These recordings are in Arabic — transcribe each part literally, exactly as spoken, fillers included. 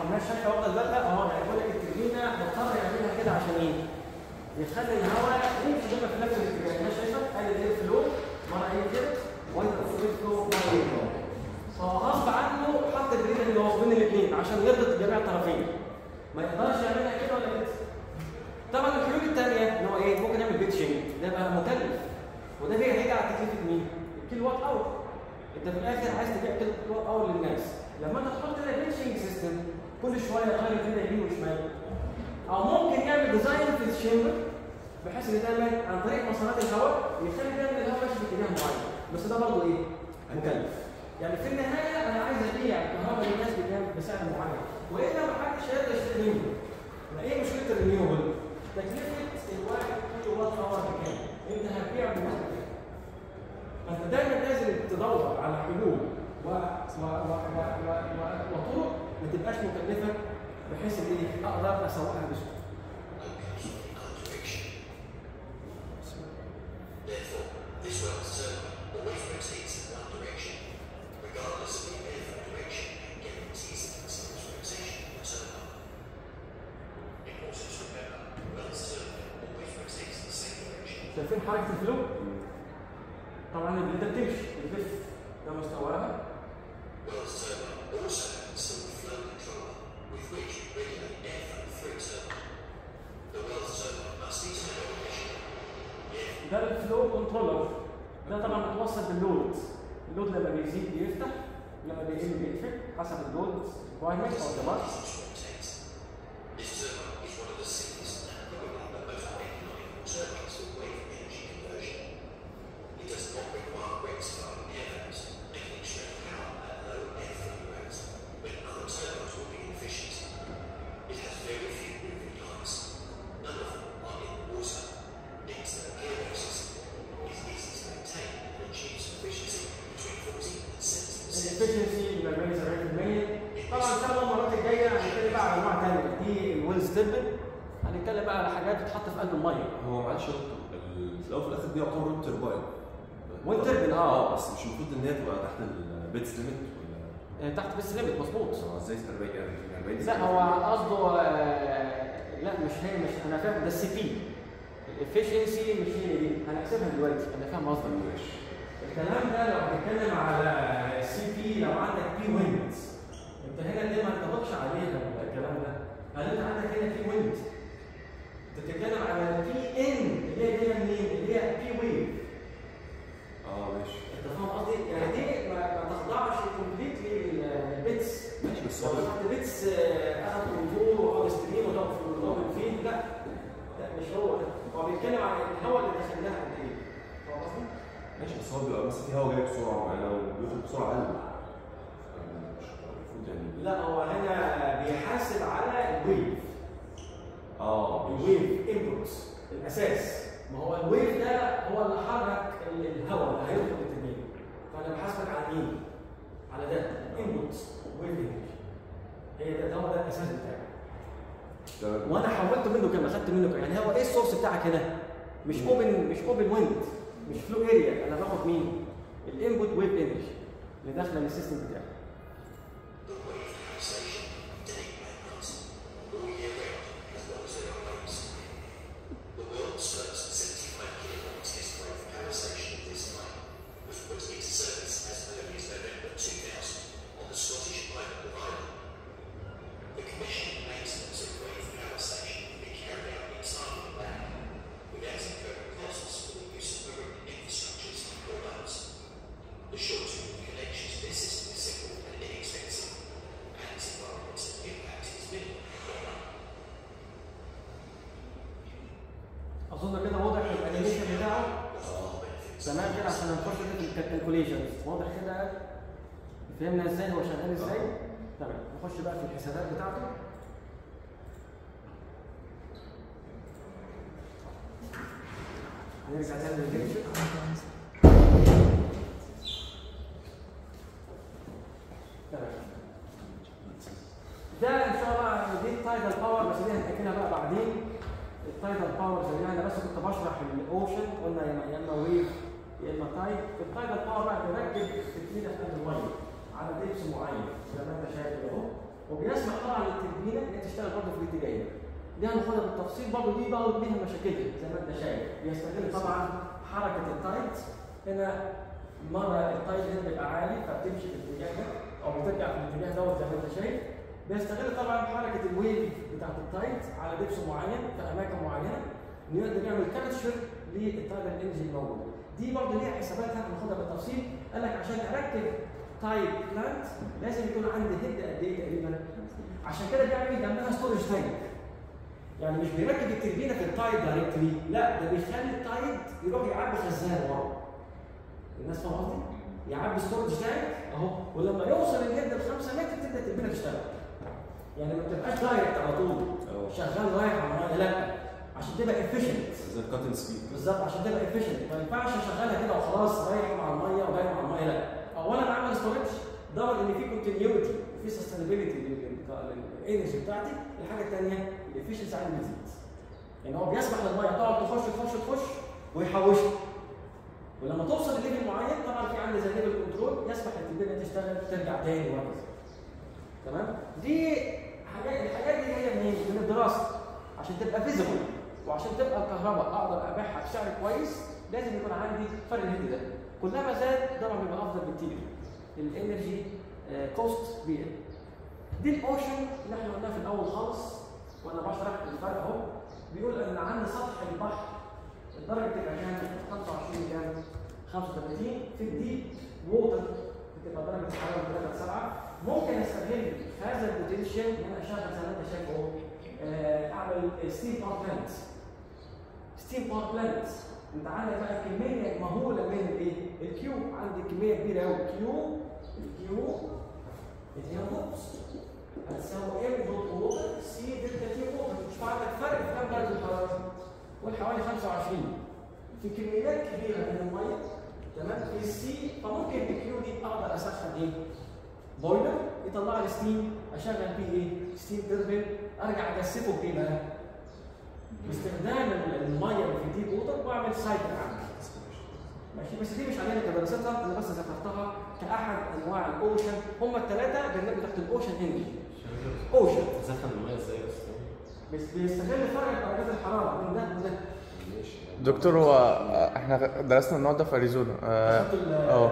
الناس شايفه واخده بالها اهو، يعني بيقول لك التربينه مضطر يعملها كده عشان ايه؟ يخلي الهواء يمشي دايما في نفس الاتجاه. الناس شايفه ادي الاير فلو مره ايه كده وانت الاير فلو مره ايه كده. فغصب عنه حط الجريد اللي هو بين الاثنين عشان يرضي جميع الطرفين. ما يقدرش يعملها كده ولا كده. طبعا الحلول الثانيه ان هو ايه؟ ممكن يعمل بيتشنج، ده بقى مكلف. وده هيجي على تكلفه مين؟ الكيلو وات اور. انت في الاخر عايز تبيع كيلو وات اور للناس. لما انت تحط كده بيتشنج سيستم كل شويه يغير كده يمين وشمال. او ممكن يعمل ديزاين في الشامبر بحيث ان دايما عن طريق مسارات الهواء يخلي دايما الهواء ماشي في اتجاه معين. بس ده برضه ايه؟ مكلف. يعني في النهايه انا عايز ابيع الكهرباء للناس بكام؟ بسعر معين. والا ما حدش هيقدر يشتري منه. ايه مشكله الرينيوبل؟ تكلفه الواحد كيلو وات اور بكام؟ انت هتبيع للناس بكام؟ فانت دايما لازم تدور على حلول و و و و و وطرق ما تبقاش مكلفه بحيث ان ايه؟ اقدر اسوقها بسهوله. شايفين حركه الفلو؟ طبعا انت بتمشي بتلف ده مستواها. ده الفلو كنترولر، ده طبعا متوصل باللود. اللود لما بيزيد بيفتح، لما بيقل بيقفل حسب اللود ريكوايرمنت او الدمار. هنتكلم بقى على حاجات بتتحط في قلب الميه. هو معلش في الاول وفي الاخر دي يعتبر ويند ترباين. ويند تربين اه بس مش المفروض ان هي تبقى تحت البيتس ليميت ولا تحت البيتس ليميت مظبوط. اه ازاي أربعين أربعين لا هو قصده آه لا مش هي مش انا فاهم ده السي بي الافشنسي مش هي دي هنحسبها دلوقتي. انا فاهم قصدك. ماشي. الكلام ده لو هنتكلم على السي بي لو عندك بي ويند انت هنا ليه ما انطبقش عليها الكلام ده؟ هل انت عندك هنا بي ويند؟ انت بتتكلم على بي ان اللي هي جايه منين؟ اللي هي بي ويف. اه ماشي. انت فاهم قصدي؟ يعني دي ما, ما تخضعش كومبليتلي للبيتس. ماشي بس لو خدت بيتس اخد كونتور او ستريم وضرب فين لا لا مش هو ده. هو بيتكلم عن الهواء اللي دخلناها قد ايه. فاهم قصدي؟ ماشي بس هو بيبقى مثلا في هواء جاي بسرعه معينه وبيخرج بسرعه اقل. مش المفروض يعني لا هو هنا بيحاسب على الويف. اه الويف انبوتس الاساس. ما هو الويف ده هو اللي حرك الهواء اللي هيدخل التنين. فانا بحاسبك على مين؟ على ده انبوتس ويف انرجي. هي ده هو ده الاساس بتاعي. وانا حولت منه كام؟ اخدت منه كام؟ يعني هو ايه السورس بتاعك هنا؟ مش اوبن مش اوبن ويند مش فلو اريا. انا باخد مين؟ الانبوت ويف انرجي اللي داخله من السيستم بتاعي. اظن كده واضح الانيميشن بتاعه. تمام كده عشان نخش في الكالكوليشنز. واضح كده فهمنا ازاي هو شغال ازاي. تمام نخش بقى في الحسابات بتاعته. نرجع تاني للفيديو. ده ان شاء الله دي التايدال باور بس دي هنحكيها بقى بعدين. التايدال باور زي انا بس كنت بشرح الاوشن قلنا يا اما ويف يا اما تايد. التايدال باور بقى بركب تكتيله في قلب الميه على ديبس معين زي ما انت شايف اهو. وبيسمح طبعا للتربينه ان هي تشتغل برضه في الاتجاهين. دي هناخدها بالتفصيل برضه، دي برضه ليها مشاكلها زي ما انت شايف. بيستغل طبعا حركه التايد، هنا مره التايد هنا بيبقى عالي فبتمشي في الاتجاه ده او بترجع في الاتجاه دوت زي ما انت شايف. بيستغل طبعا حركه الويف بتاعت التايد على دبس معين في اماكن معينه انه يقدر يعمل كابتشر للتايد الانرجي الموجود. دي برضه ليها حساباتها هناخدها بالتفصيل. قال لك عشان اركب تايد بلانت لازم يكون عندي هيد قد ايه تقريبا؟ عشان كده بيعمل جنبها ستورج تانك. يعني مش بيركب التربينه في التايد دايركتلي، لا ده بيخلي التايد يروح يعبي خزان ورا. الناس فاهمه قصدي؟ يعبي ستورج تانك اهو، ولما يوصل الهيد ل خمسة متر تبدا التربينه تشتغل. يعني ما بتبقاش دايركت على طول شغال رايح على الميه، لا عشان تبقى افيشنت زي الكاتن سبيد بالظبط، عشان تبقى افيشنت. ما ينفعش اشغلها كده وخلاص رايح مع الميه وجاي مع الميه، لا. اولا عمل ستورج ضمن ان في كونتينيوتي وفي سستينابيلتي للانرجي بتاعتي. الحاجه الثانيه الافشنسي عندي بتزيد. يعني هو بيسمح للميه تقعد تخش تخش تخش ويحوشها. ولما توصل لليفل معين طبعا في عندي زي ليفل كنترول يسمح للتربينه تشتغل ترجع تاني وهكذا. تمام؟ دي حاجات الحاجات دي هي منين؟ من الدراسه. عشان تبقى فيزيبل وعشان تبقى الكهرباء اقدر ابيعها بسعر كويس لازم يكون عندي فرق الهيد ده. كلما زاد طبعا بيبقى افضل بكتير. الانرجي كوست بيقل. دي الاوشن اللي احنا قلناها في الاول خالص وانا بشرح الفرق اهو. بيقول ان عند سطح البحر الدرجه بتبقى كام؟ خمسة وعشرين كام؟ خمسة وثلاثين. في الديب ووتر بتبقى درجه الحراره ثلاثة سبعة. ممكن استغل هذا البوتنشال ان انا اشغل زي ما انت شايف اهو اعمل ستيم باور بلانت. ستيم باور بلانت انت عندك بقى كميه مهوله من الايه؟ الكيو. عندي كميه كبيره قوي. كيو الكيو اللي هي نقص هتساوي ام دوت ووتر سي دلتا تي ووتر. مش عندك فرق في كام درجه الحراره؟ قول حوالي خمسة وعشرين. في كميات كبيره من الميه تمام في السي. فممكن الكيو دي اقدر اسخن ايه؟ بويلر يطلع لي ستيم اشغل بيه ايه؟ ستيم تربين ارجع اجسفه بايه بقى؟ باستخدام الميه اللي في ديب ووتر واعمل سايكل عندي. ماشي بس دي مش علينا كدراستها، انا بس ذكرتها كاحد انواع الاوشن. هم الثلاثه برنامج تحت الاوشن انرجي. اوشن تسخن الميه ازاي اصلا؟ بس بيستغل فرق درجات الحراره من ده وده. دكتور هو احنا درسنا النوع ده في اريزونا. اه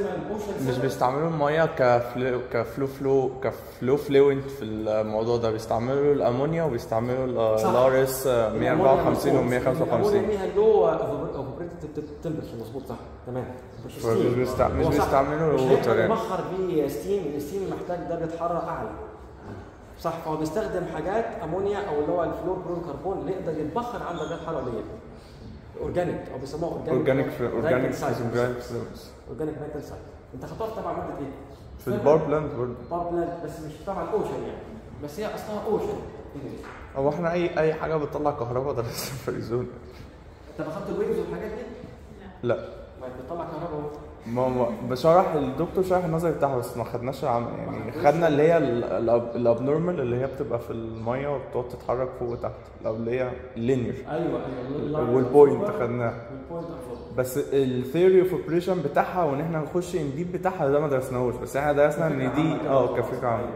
مش بيستعملوا الميه كفلو كفلو فلو كفلو فلوينت في الموضوع ده. بيستعملوا الامونيا وبيستعملوا الارس مية وأربعة وخمسين و مية وخمسة وخمسين. الامونيا ليها لو اوبريتد تمبرتشر مظبوط صح تمام. مش بيستعملوا مش بيستعملوا الووتر يعني. بيبخر بيه ستيم. الستيم محتاج درجه حراره اعلى صح. فهو بيستخدم حاجات امونيا او اللي هو الفلور كلور كربون اللي يقدر يتبخر عند درجات حراره قليله. اورجانيك او بيسموها اورجانيك اورجانيك اورجانيك اورجانيك ميتال سايت. انت خطوات طبعا ماده ايه؟ في البار بلانت برضه. بار بلانت بس مش طبعا اوشن يعني. بس هي اصلها اوشن. هو احنا اي اي حاجه بتطلع كهرباء درسنا في اريزونا. انت اخدت الويفز والحاجات دي؟ لا. ما بتطلع كهرباء. ما بشرح الدكتور شرح النظري بتاعها بس ما خدناش عم يعني. خدنا اللي هي الابنورمال اللي هي بتبقى في الميه وبتقعد تتحرك فوق وتحت اللي هي اللينير. ايوه ايوه والبوينت خدناها. بس الثيوري اوف اوبريشن بتاعها وان احنا نخش انديب بتاعها ده ما درسناهوش. بس احنا درسنا ان دي اه كفكره عامه.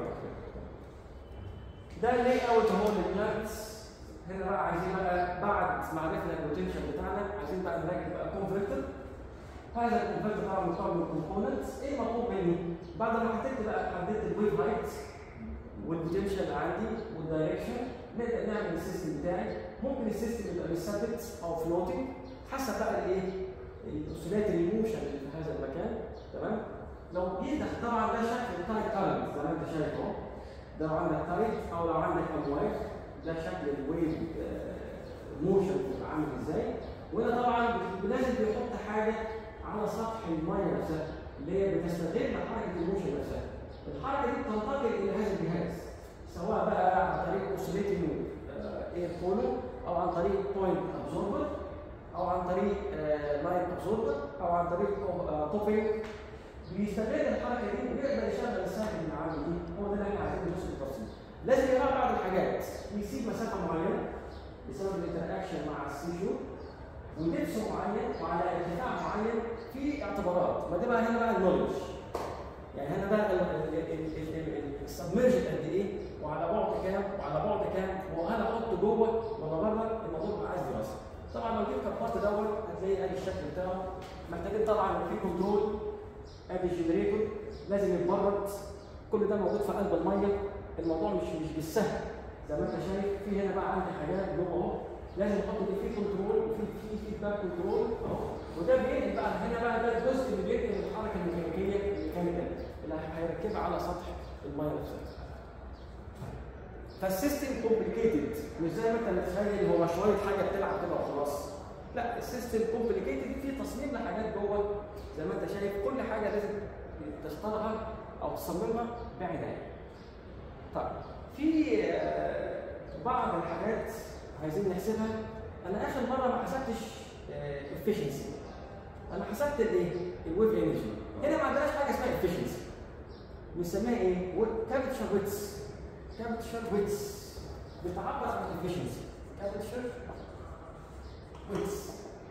ده اللي اوت اهو للبلانتس. هنا بقى عايزين بقى بعد ما عرفنا البوتنشال بتاعنا عايزين بقى نركب بقى كونفرتر. هذا الكونفرتر طبعا مكون من كومبوننتس. ايه المطلوب مني؟ بعد ما حددت بقى حددت الويف هايت والبوتنشال اللي عندي والدايركشن نبدا نعمل السيستم بتاعي. ممكن السيستم يبقى بالثابت او فلوتنج حسب بقى الايه؟ الاوسيلاتري موشن اللي في هذا المكان تمام؟ لو جيت طبعا ده شكل التايت كارنت زي ما انت شايف اهو. ده لو عندك تايت او لو عندك امواج ده شكل الويف موشن بيبقى عامل ازاي. وهنا طبعا لازم بيحط حاجه على سطح الميه نفسها اللي هي بتستغل حركه الموشن نفسها. الحركه دي بتنتقل الى هذا الجهاز سواء بقى عن طريق اوسيليتنج اير كولر او عن طريق بوينت ابزوربر او عن طريق لاين ابزوربر او عن طريق توبينج. بيستغل الحركه دي ويقدر يشغل الساكن اللي عنده دي. هو ده اللي احنا عايزين ندرسه بالتفصيل. لازم يراعي بعض الحاجات. يسيب مسافه معينه بسبب الانتراكشن مع السيجور ودبس معين وعلى ارتفاع معين في اعتبارات. ما ده بقى هنا بقى النولج. يعني هنا بقى السبمرجن قد ايه كام؟ وهل احطه جوه ولا بره؟ الموضوع بيبقى عايز دراسه. طبعا لو جبت البارت دوت هتلاقي ادي الشكل بتاعه، محتاجين طبعا في كنترول، ادي الجنريتور لازم يتبرد، كل ده موجود في قلب الميه، الموضوع مش مش بالسهل زي ما انت شايف. في هنا بقى عندي حاجات جوه اهو لازم احط دي فيه كنترول وفي في فيدباك كنترول اهو، وده بينقل بقى هنا بقى ده الجزء اللي بينقل الحركه الميكانيكيه الميكانيكال اللي هيركبها على سطح الميه نفسها. فالسيستم كومبليكيتد مش زي ما انت متخيل هو شويه حاجه بتلعب كده وخلاص. لا، السيستم كومبليكيتد في تصميم لحاجات جوه زي ما انت شايف، كل حاجه لازم تختارها او تصممها بعنايه. طيب في بعض الحاجات عايزين نحسبها. انا اخر مره ما حسبتش efficiency، انا حسبت الايه؟ الويف انرجي. هنا ما عندناش حاجه اسمها efficiency، بنسميها ايه؟ كابتشر ويتس. كابتشر ويتس بتعبر عن efficiency. كابتشر ويتس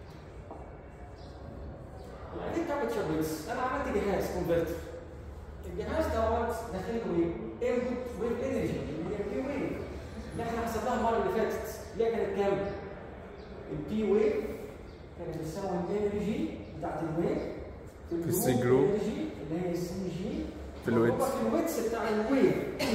يعني ايه كابتشر ويتس؟ انا عملت جهاز كونفرتر، الجهاز دوت داخله ايه؟ انبوت ويف انرجي اللي هي البي ويف اللي احنا حسبناها المره اللي فاتت، اللي هي كانت كام؟ البي ويف كانت بتساوي الانرجي بتاعت الويف في السي جروب اللي هي السي جي في الويتس في الويتس بتاع الويف.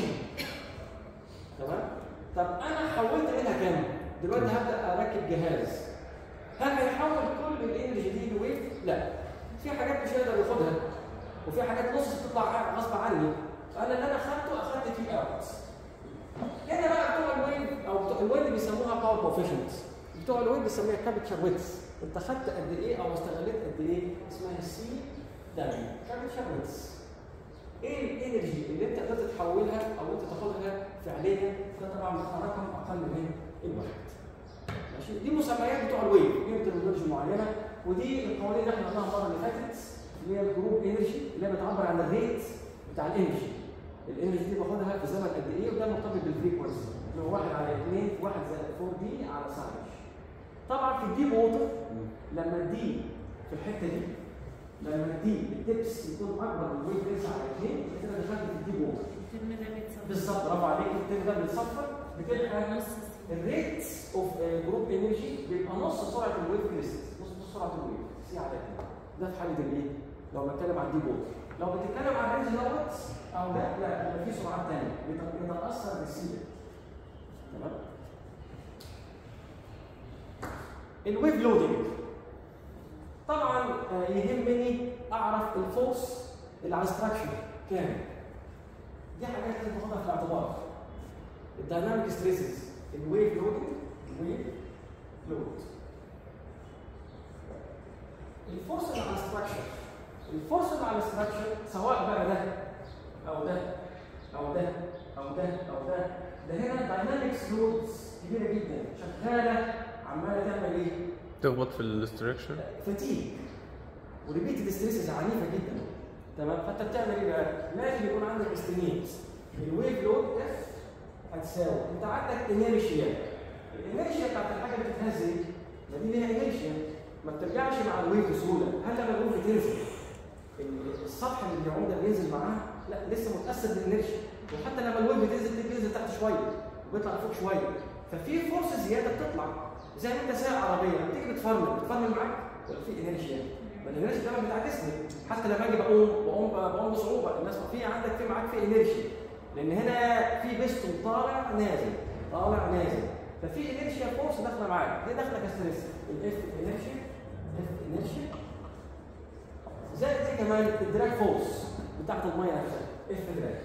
تمام؟ طب انا حولت منها كام؟ دلوقتي هبدا اركب جهاز، هل هيحول كل الانرجي دي لويف؟ لا، في حاجات مش هيقدر ياخدها وفي حاجات نص بتطلع غصب عني، فانا اللي انا اخدته اخدت فيه اوت. هنا بقى بتوع الويف او بتوع الويف بيسموها باور كوفيشنت، بتوع الويف بيسموها كابتشر ويتس. انت خدت قد ايه او استغلت قد ايه؟ اسمها سي دبليو كابتشر ويتس. ايه الانرجي اللي انت قدرت تحولها او انت تاخدها فعليا؟ ده طبعا رقم اقل من الواحد. ماشي؟ دي مسميات بتوع الويف، دي ترمينولوجي معينه، ودي القوانين اللي احنا قلناها المره اللي فاتت اللي هي الجروب انرجي اللي هي بتعبر عن الريت بتاع الانرجي. الانرجي دي باخدها في زمن قد ايه، وده مرتبط بالفريكونسي اللي هو واحد على اثنين في واحد زائد فور دي على ساين. طبعا في الديب ووتر لما الدي في الحته دي لما الدي التبس يكون اكبر من الويف ريس على اثنين كده دخلت في الديب ووتر. بالظبط، برافو عليك، الترم ده بيتصفر بتبقى الريت اوف جروب انرجي بيبقى نص سرعه الويف ريس، نص سرعه الويف سي على اثنين. ده في حاله الايه؟ لو بتكلم عن الديب ووتر. لو بتتكلم عن الرينج دوت او لا لا يبقى في سرعات ثانيه بتتاثر بالسي. تمام؟ الويف لودنج طبعا يهمني اعرف الفورس اللي على الستراكشر كام. دي حاجات لازم تاخدها في الاعتبار. الدايناميك ستريسز، الويف لودنج، الويف لود. الفورس اللي على الستراكشر، الفورس اللي على الستراكشر سواء بقى ده او ده او ده او ده او ده، ده هنا دايناميكس لودز كبيره جدا شغاله عماله تعمل ايه؟ تخبط في الاستراكشر، فتيج وريبيتد ستريسز عنيفه جدا. تمام؟ فانت بتعمل ايه بقى؟ لازم يكون عندك استيميت الويف لود اف هتساوي، انت عندك انيرشيا، الانيرشيا بتاعت الحاجه اللي بتتهز دي ما دي ليها انيرشيا ما بترجعش مع الويف بسهوله. هل لما الويف تنزل السطح اللي بيعوم ده بينزل معاها؟ لا، لسه متاثر بالانيرشيا، وحتى لما الويف بتنزل بتنزل تحت شويه وبيطلع فوق شويه، ففي فورس زياده بتطلع. زي ما انت سايق عربيه لما تيجي بتفرمل بتفرمل معاك ولا في انيرشيا؟ ما الانيرشيا دايما بتعكسني، حتى لما اجي بقوم بقوم بقوم بصعوبه. الناس في عندك في معاك في انيرشيا لان هنا في بيستون طالع نازل طالع نازل، ففي انيرشيا فورس داخله معاك، دي داخله كستريس. الاف انيرشيا اف انيرشيا زائد دي كمان الدراج فورس بتاعت الميه نفسها اف دراج.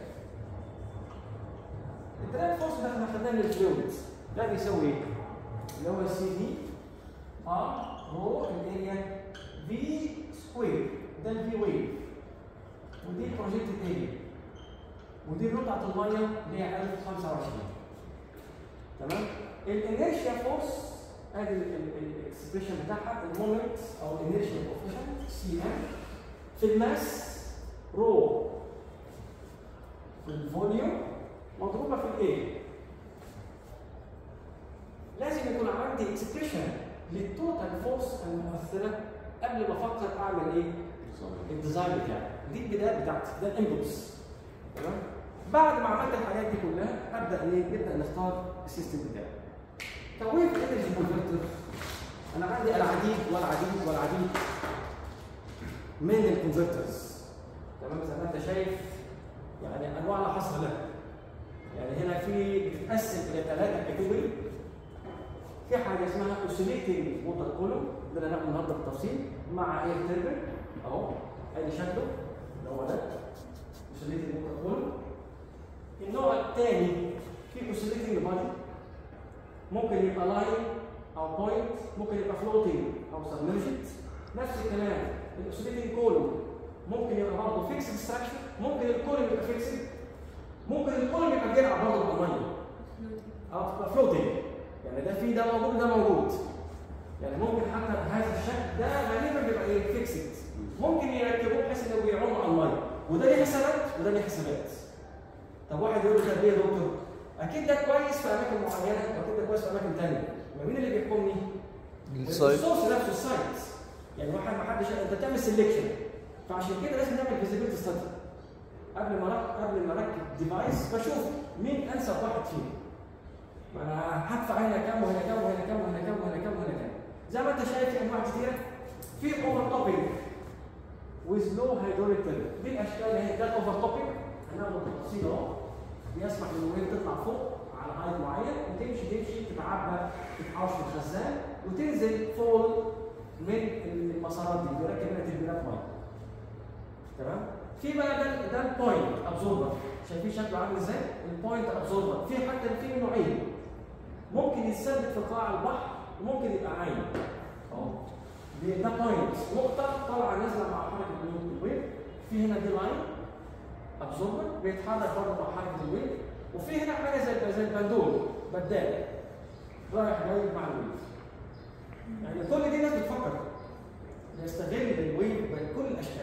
الدراج فورس ده احنا خدناه من الفلويد، ده بيساوي ايه؟ اللي هو سي دي ار رو الاريا في سكوير، ده الفي ويف، ودي بروجيكتد اريا، ودي الرو بتاعت الميه اللي هي ألف وخمسة وعشرين. تمام؟ الانيرشيا فورس ادي الاكسبريشن بتاعها، المومنت او الانيرشيا كوفيشنت سي ام في الماس رو في الفوليوم مضروبه في الايه. لازم يكون عندي اكسبريشن للتوتال فورس المؤثره قبل ما افكر اعمل ايه؟ الديزاين بتاعي. دي البدايه بتاعتي، ده الانبوتس. تمام؟ بعد ما عملت الحاجات دي كلها ابدا ايه؟ نبدا نختار السيستم بتاعي. كويف انرجي كونفرتر انا عندي العديد والعديد والعديد من الكونفرترز. تمام زي ما انت شايف يعني انواع لا حصر لها. يعني هنا في بتتقسم الى ثلاثه كاتيجوري. في حاجه اسمها اوسيليتنج ووتر كولوم ده اللي هناخده النهارده بالتفصيل مع اير تيربن اهو ادي شكله اللي هو ده اوسيليتنج ووتر كولوم. النوع الثاني في اوسيليتنج بادي ممكن يبقى لاين او بوينت ممكن يبقى فلوتنج او سبمرجد. نفس الكلام الاوسيليتنج كولوم ممكن يبقى برضه فيكسد ستراكشر ممكن الكولوم يبقى فيكسد ممكن الكولوم يبقى بيلعب برضه بالميه او تبقى فلوتنج. يعني ده في ده موجود ده موجود. يعني ممكن حتى هذا الشكل ده غالبا بيبقى ايه فيكسد ممكن يركبوه بحيث انه بيعوم على الميه وده ليه حسابات وده ليه حسابات. طب واحد يقول لي طب ليه يا دكتور؟ اكيد ده كويس في اماكن معينه واكيد ده كويس في اماكن ثانيه. مين اللي بيحكمني؟ السايت. السورس نفسه السايت. يعني واحد ما حدش انت بتعمل سيلكشن فعشان كده لازم نعمل فيزيبيلتي ستادي. قبل ما قبل ما اركب ديفايس بشوف مين انسب واحد فيهم. ما انا هدفع هنا كام وهنا كام وهنا كام وهنا كام وهنا كام وهنا كام. زي ما انت شايف في انواع كتيره في اوفر توبنج ويز لو هيدروليك تيربن. دي الاشكال اللي هي ده الاوفر توبنج هناخده بالتفصيل اهو. بيسمح للويل تطلع فوق على هايت معين وتمشي تمشي تتعبى تتحوش في الخزان وتنزل فول من المسارات دي بيركب هنا تربينات ميه. تمام؟ في بقى ده ده البوينت ابزوربر. شايفين شكله عامل ازاي؟ البوينت ابزوربر في حتى في نوعين ممكن يتثبت في قاع البحر وممكن يبقى عايم اهو. ده بوينت نقطه طالعه نازله مع حركه الويل. في هنا دي لاين ابزوربر بيتحرك برضه مع حركه الويل. وفي هنا حاجه زي زي البندول بدال رايح جاي مع الويل. يعني كل دي ناس بتفكر يستغل الويل بكل الاشكال.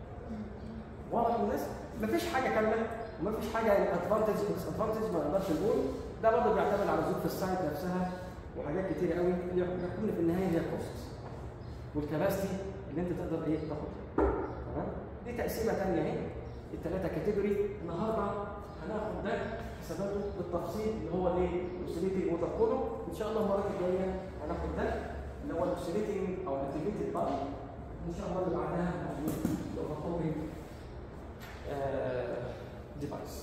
واضح للناس؟ مفيش حاجه كامله ومفيش حاجه ادفانتج اكس ادفانتج ما نقدرش نقول. ده برضه بيعتمد على ظروف السايت نفسها وحاجات كتير قوي اللي يحكمنا في النهايه هي الكوست والكباستي اللي انت تقدر ايه تاخدها. تمام؟ دي تقسيمه ثانيه اهي الثلاثه كاتيجوري. النهارده هناخد ده حساباته بالتفصيل اللي هو الايه؟ الاوسيليتنج ووتر كولوم. ان شاء الله المره الجايه هناخد ده اللي هو الاوسيليتنج او الاكتيفيتد بادي. ان شاء الله اللي بعدها هناخد الاوفر توبنج ديفايس.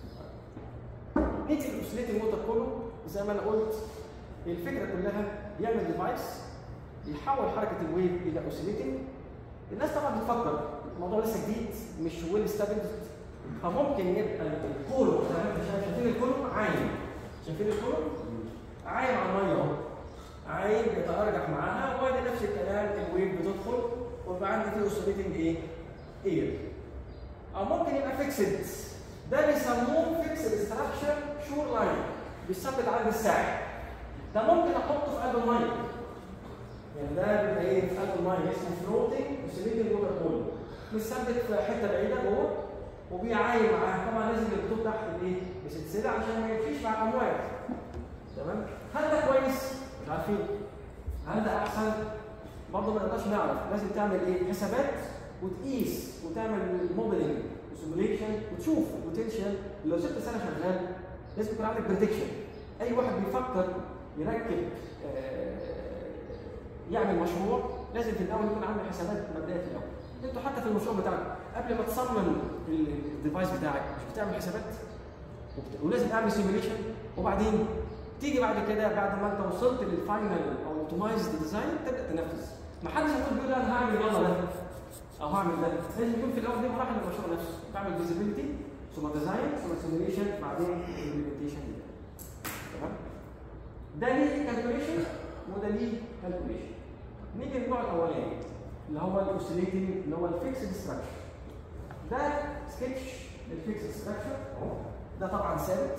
نيجي للاوسيليتنج ووتر كولوم زي ما انا قلت الفكره كلها بيعمل ديفايس يحول حركه الويف الى اوسيليتنج. الناس طبعا بتفكر الموضوع لسه جديد مش ويل ستابلد فممكن يبقى الكولوم زي ما انت شايف شايفين الكولوم عايم. شايفين الكولوم؟ عايم على الميه اهو. عايم بيتأرجح معاها وادي نفس الكلام الويف بتدخل ويبقى عندي فيه اوسيليتنج ايه؟ اير. او ممكن يبقى فيكسد. ده بيسموه فيكسد ستراكشر شور لاين بيثبت عند الساعه. ده ممكن احطه في قلب الميه. يعني ده بيبقى ايه في قلب الميه اسمه فلوتنج اوسيليتنج ووتر كولوم. بيثبت في حته بعيده جوه وبيعايم معاها. طبعا لازم الخطوط تحت الايه؟ بسلسله عشان ما يمشيش مع الامواج. تمام؟ هل ده كويس؟ مش عارفين. هل ده احسن؟ برضه ما نقدرش نعرف. لازم تعمل ايه؟ حسابات وتقيس وتعمل موديلنج وسيموليشن وتشوف البوتنشال. لو ست سنه شغال لازم يكون عندك بريدكشن. اي واحد بيفكر يركب آه يعمل مشروع لازم في الاول يكون عنده حسابات مبدئيه في الاول. انتوا حتى في المشروع بتاعك قبل ما تصمم الديفايس بتاعك مش بتعمل حسابات ولازم تعمل سيموليشن وبعدين تيجي بعد كده بعد ما انت وصلت للفاينل او اوتومايزد ديزاين تبدا تنفذ. ما حدش هيقول بيقول انا هعمل يلا ده او هعمل ده. لازم يكون في الاول دي مراحل المشروع نفسه. تعمل فيزيبيليتي ثم ديزاين ثم سيموليشن بعدين امبلمنتيشن. تمام؟ ده ليه كالكوليشن وده ليه كالكوليشن. نيجي للنوع الاولاني اللي هو الاوسيليتنج اللي هو الفيكسد ستراكشر. ده سكتش للفيكسد ستراكشر. ده طبعا ثابت.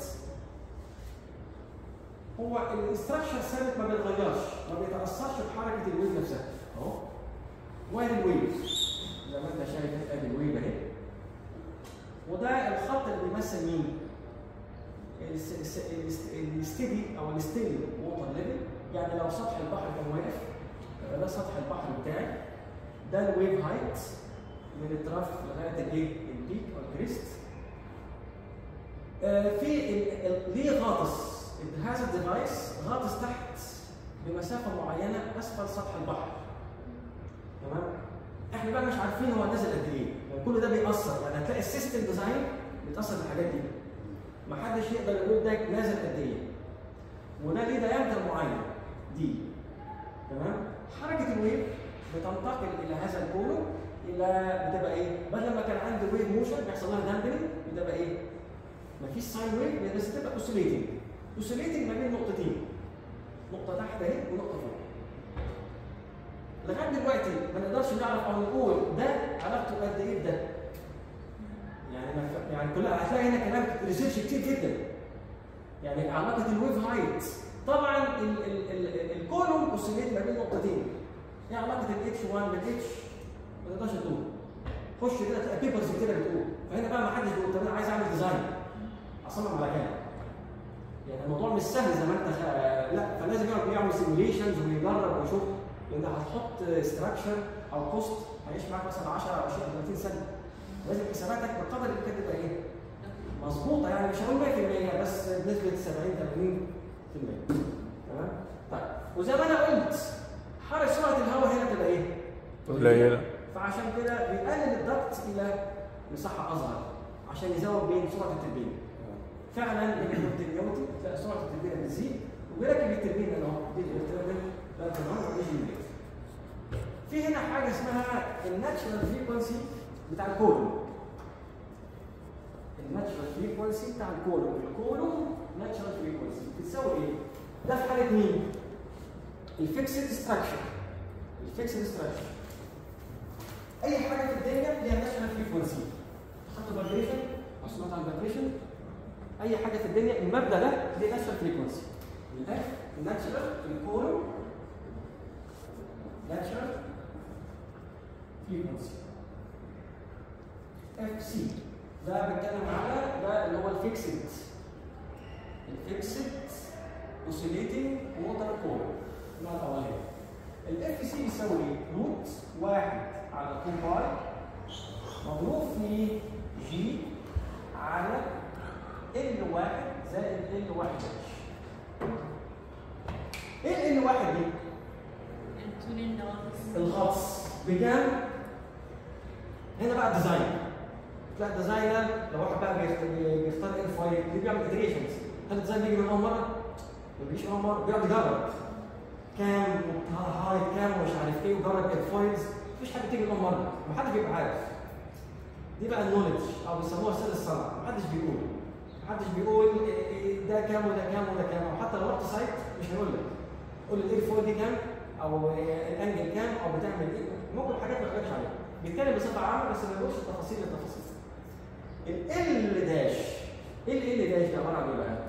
هو الاستراكشر ثابت ما بيتغيرش ما بيتاثرش بحركه الويف نفسها اهو. وادي الويف زي ما انت شايف ادي الويف اهي. وده الخط اللي بيمثل مين؟ الستيدي او الستيل ووتر ليفل. يعني لو سطح البحر كان واقف يبقى ده سطح البحر بتاعي. ده الويف هايت من التراف لغايه الايه؟ البيك او الكريست. آه في ال- ال- ليه غاطس؟ هذا الديفايس غاطس تحت بمسافه معينه اسفل سطح البحر. تمام؟ احنا بقى مش عارفين هو نازل قد ايه، يعني كل ده بيأثر، يعني هتلاقي السيستم ديزاين بيتأثر بالحاجات دي. ما حدش يقدر يقول ده نازل قد ايه. وده ليه دايمتر معين دي. تمام؟ حركة الويف بتنتقل إلى هذا الكولوم إلى بتبقى إيه؟ بدل ما كان عندي ويف موشن بيحصل لها دامبنج بتبقى إيه؟ مفيش ساين ويف بس بتبقى اوسيليتنج. اوسيليتنج ما بين نقطتين. نقطة تحت أهي ونقطة فوق. لغاية دلوقتي ما نقدرش نعرف أو نقول ده علاقته قد إيه بده. يعني ما يعني كلها هتلاقي هنا كلام ريسيرش كتير جدا. يعني علاقة الويف هايت. طبعا ال ال ال الكولوم اوسيليت ما بين نقطتين. ايه علاقة الاتش واحد بالاتش؟ ما تقدرش تقول. خش كده تلاقي بيبرز كده بتقول. فهنا بقى ما حدش بيقول طب انا عايز اعمل ديزاين. اصمم على كام؟ يعني الموضوع مش سهل زي ما انت خ... لا فلازم يقعد يعمل سيميوليشنز ويجرب ويشوف لان هتحط ستراكشر او كوست هيعيش معاك مثلا عشرة او عشرين او ثلاثين سنه. لازم حساباتك بقدر الامكان تبقى ايه؟ مظبوطه يعني مش هقول مية في المية بس بنسبه سبعين ثمانين في المية. تمام؟ طيب وزي ما انا قلت حركه سرعه الهواء هنا تبقى ايه؟ قليله. فعشان كده بيقلل الضغط الى مساحه اصغر عشان يزود بين سرعه التربينه. فعلا الكونتينيوتي تلاقي سرعه التربينه بتزيد وبيركب التربينه اهو دي التربينه بقى تمام ويجي في هنا حاجه اسمها الناتشرال فريكونسي بتاع الكولوم. الناتشرال فريكونسي بتاع الكولوم، الكولوم ناتشرال فريكونسي بتساوي ايه؟ ده في حاله مين؟ الفيكسد ستراكشر. الفيكسد ستراكشر اي حاجه في الدنيا ليها ناتشرال فريكونسي. خدت فايبريشن او سمعت عن فايبريشن؟ اي حاجه في الدنيا المبدا ده ليه ناتشرال فريكونسي. الاف ناتشرال الكولوم ناتشرال فريكونسي اف سي ده بنتكلم على ده اللي هو الفيكسد الفيكسد اوسيليتنج ووتر كولوم النوع الاولاني. الاف سي بيساوي روت واحد على اتنين باي مضروب في جي على ال واحد زائد ال واحد اتش. ايه ال واحد دي؟ الغطس بكام؟ هنا بقى الديزاين. تلاقي الديزاينر لو واحد بقى بيختار ال خمسة اللي بيعمل اتريشنز، هل الديزاين بيجي من اول مره؟ ما بيجيش من اول مره، بيقعد يجرب كام هايت كام ومش عارف ايه وجرب الفايلز، مفيش حاجه بتيجي من اول مره، محدش بيبقى عارف. دي بقى النولج او بيسموها سر الصنعه، محدش بيقول. محدش بيقول ده كام وده كام وده كام، او حتى لو رحت سايت مش هيقول لك. قول لي الاير فويل دي كام؟ او الانجل كام؟ او بتعمل ايه؟ ممكن حاجات ما يقولكش عليها. بيتكلم بصفه عامه بس ما يقولش التفاصيل التفاصيل. ال داش ايه ال داش ده عباره عن ايه بقى؟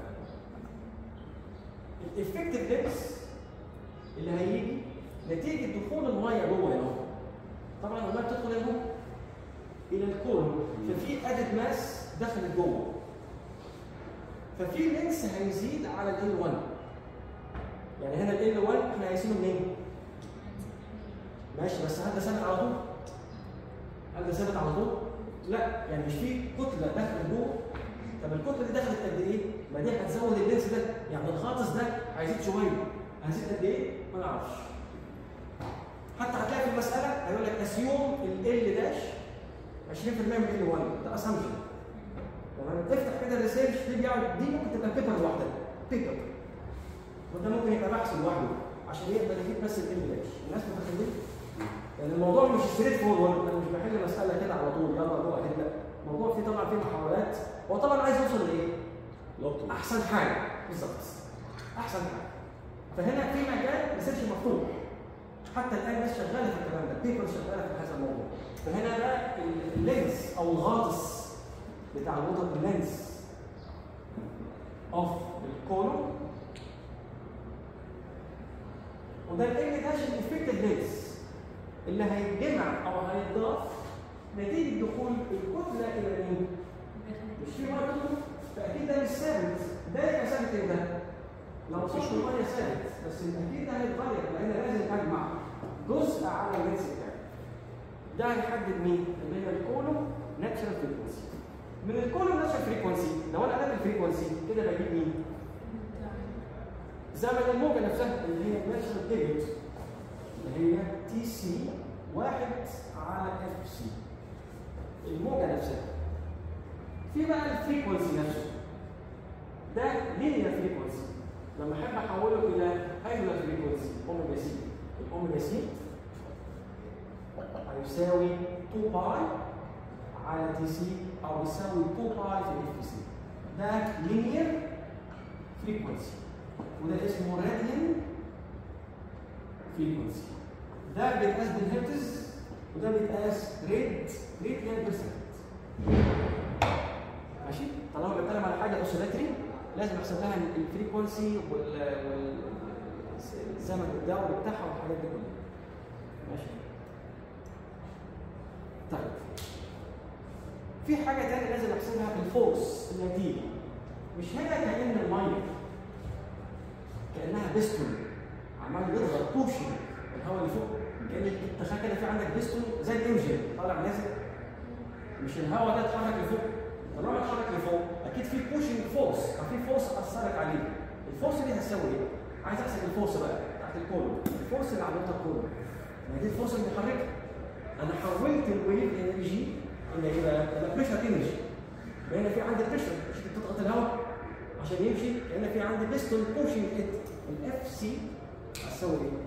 الافكتيف ليبس اللي هيجي نتيجه دخول الميه جوه هنا. طبعا الميه بتدخل هنا الى الكون ففي ادد ماس دخلت جوه. ففي لينس هيزيد على ال واحد. يعني هنا ال واحد احنا عايزينه منين؟ ماشي بس هل ده ثابت على طول؟ هل ده ثابت على طول؟ لا يعني مش في كتله دخلت جوه. طب الكتله دي دخلت قد ايه؟ ما دي هتزود اللينس ده، يعني الغاطس ده هيزيد شويه. هيزيد قد ايه؟ ما نعرفش. حتى هتلاقي في المساله هيقول لك اسيوم ال داش عشرين في المية من ال واحد، ده اسامبشن. تمام؟ افتح كده الريسيرش دي بيقعد دي ممكن تبقى بيبر لوحدها، بيبر. وده ممكن يبقى بحث لوحده عشان يقدر يجيب بس ال داش. الناس متخيلين؟ يعني الموضوع مش ستريت فورورد، انا مش بحل مساله كده على طول يلا روح كده، لا. الموضوع فيه طبعا فيه محاولات، هو طبعا عايز يوصل لايه؟ احسن حاجه بالظبط. احسن حاجه. فهنا في مجال ريسيرش مفتوح. حتى الان ناس شغاله في الكلام ده، بيبرز شغاله في هذا الموضوع. فهنا ده اللينس او الغاطس بتاع الوتر اللينس اوف الكولوم. وده ال داش الافكتيف لينس اللي هيتجمع او هيتضاف نتيجه دخول الكتله الى مين؟ مش في ميه تدخل؟ فاكيد ده مش ثابت، ده يبقى ثابت ايه ده؟ لو صوت الميه ثابت، بس اكيد ده هيتغير لان لازم اجمع جزء على اللينس بتاعي. ده هيحدد مين؟ اللي هي الكولوم ناتشرال فريكونسي. من الكولوم ناتشرال فريكونسي لو انا قلبت الفريكونسي كده بجيب مين؟ زمن الموجه نفسها اللي هي ناتشرال بيريود اللي هي تي سي واحد على اف سي الموجه نفسها. في بقى الفريكونسي نفسه ده لينير فريكونسي لما احب احوله الى انجلر فريكونسي اوميجا سي الاوميجا سي هيساوي اتنين باي على تي سي او يساوي اتنين باي في اف سي. ده لينير فريكونسي وده اسمه راديان فريكونسي. ده بيتقاس بالهرتز وده بيتقاس ريت راديان بير سكند. ماشي؟ طالما بتكلم على حاجه اوسيلاتري لازم احسب لها الفريكونسي والزمن الدوري بتاعها والحاجات دي كلها. ماشي؟ طيب في حاجه ثانيه لازم احسبها الفورس اللي هتيجي. مش هي كأن الميه كانها بيستون عمال يضغط بوشن الهواء اللي فوق. كان تخيل كده في عندك بيستون زي الانجن طالع نازل. مش الهواء ده اتحرك لفوق. طالما اتحرك لفوق اكيد في بوشنج فورس او في فورس اثرت عليه. الفورس دي هتساوي ايه؟ عايز احسب الفورس بقى بتاعت الكولوم. الفورس اللي عملتها الكولوم ما دي الفورس المحركه. انا حولت الويف انرجي الى ايه بقى؟ الى بريشر انرجي. هنا في عندي بريشر مش بتضغط الهواء عشان يمشي. هنا في عندي بيستون بوشنج ات. الاف سي هتساوي ايه؟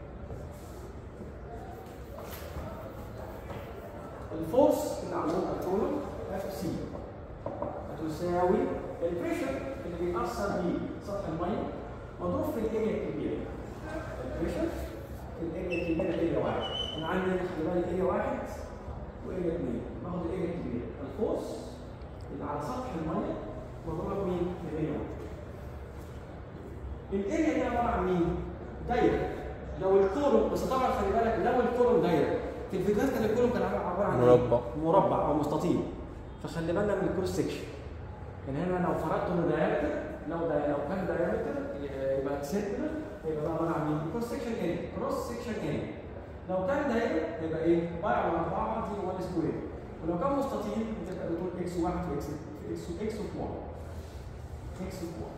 الفورس اللي عملتها الكولوم اف سي هتساوي البريشر اللي بيأثر بيه سطح الميه مضروب في الاريا الكبيره. البريشر في الاريا الكبيره اريا واحد. انا عندي خلي بالك اريا واحد واريا اثنين. باخد الاريا الكبيره. الفورس اللي على سطح الميه مضروبه بمين؟ باريا واحد. الاريا دي عباره عن مين؟ دايره. لو الكولوم بس طبعا خلي بالك لو الكولوم دايره في الفيديوهات كان الكولوم كان عباره عن مربع مربع او مستطيل. فخلي بالنا من الكروس سكشن. يعني هنا لو فرضت انه دايركتر لو دا لو كان دايركتر يبقى سيركلر يبقى ده عباره عن مين؟ كروس سكشن اريا. كروس سكشن اريا. لو كان دايره يبقى ايه؟ باي على اربعه دي واحد سكوير. ولو كان مستطيل بتبقى بتقول اكس واحد واكس اكس اكس واحد. اكس واحد.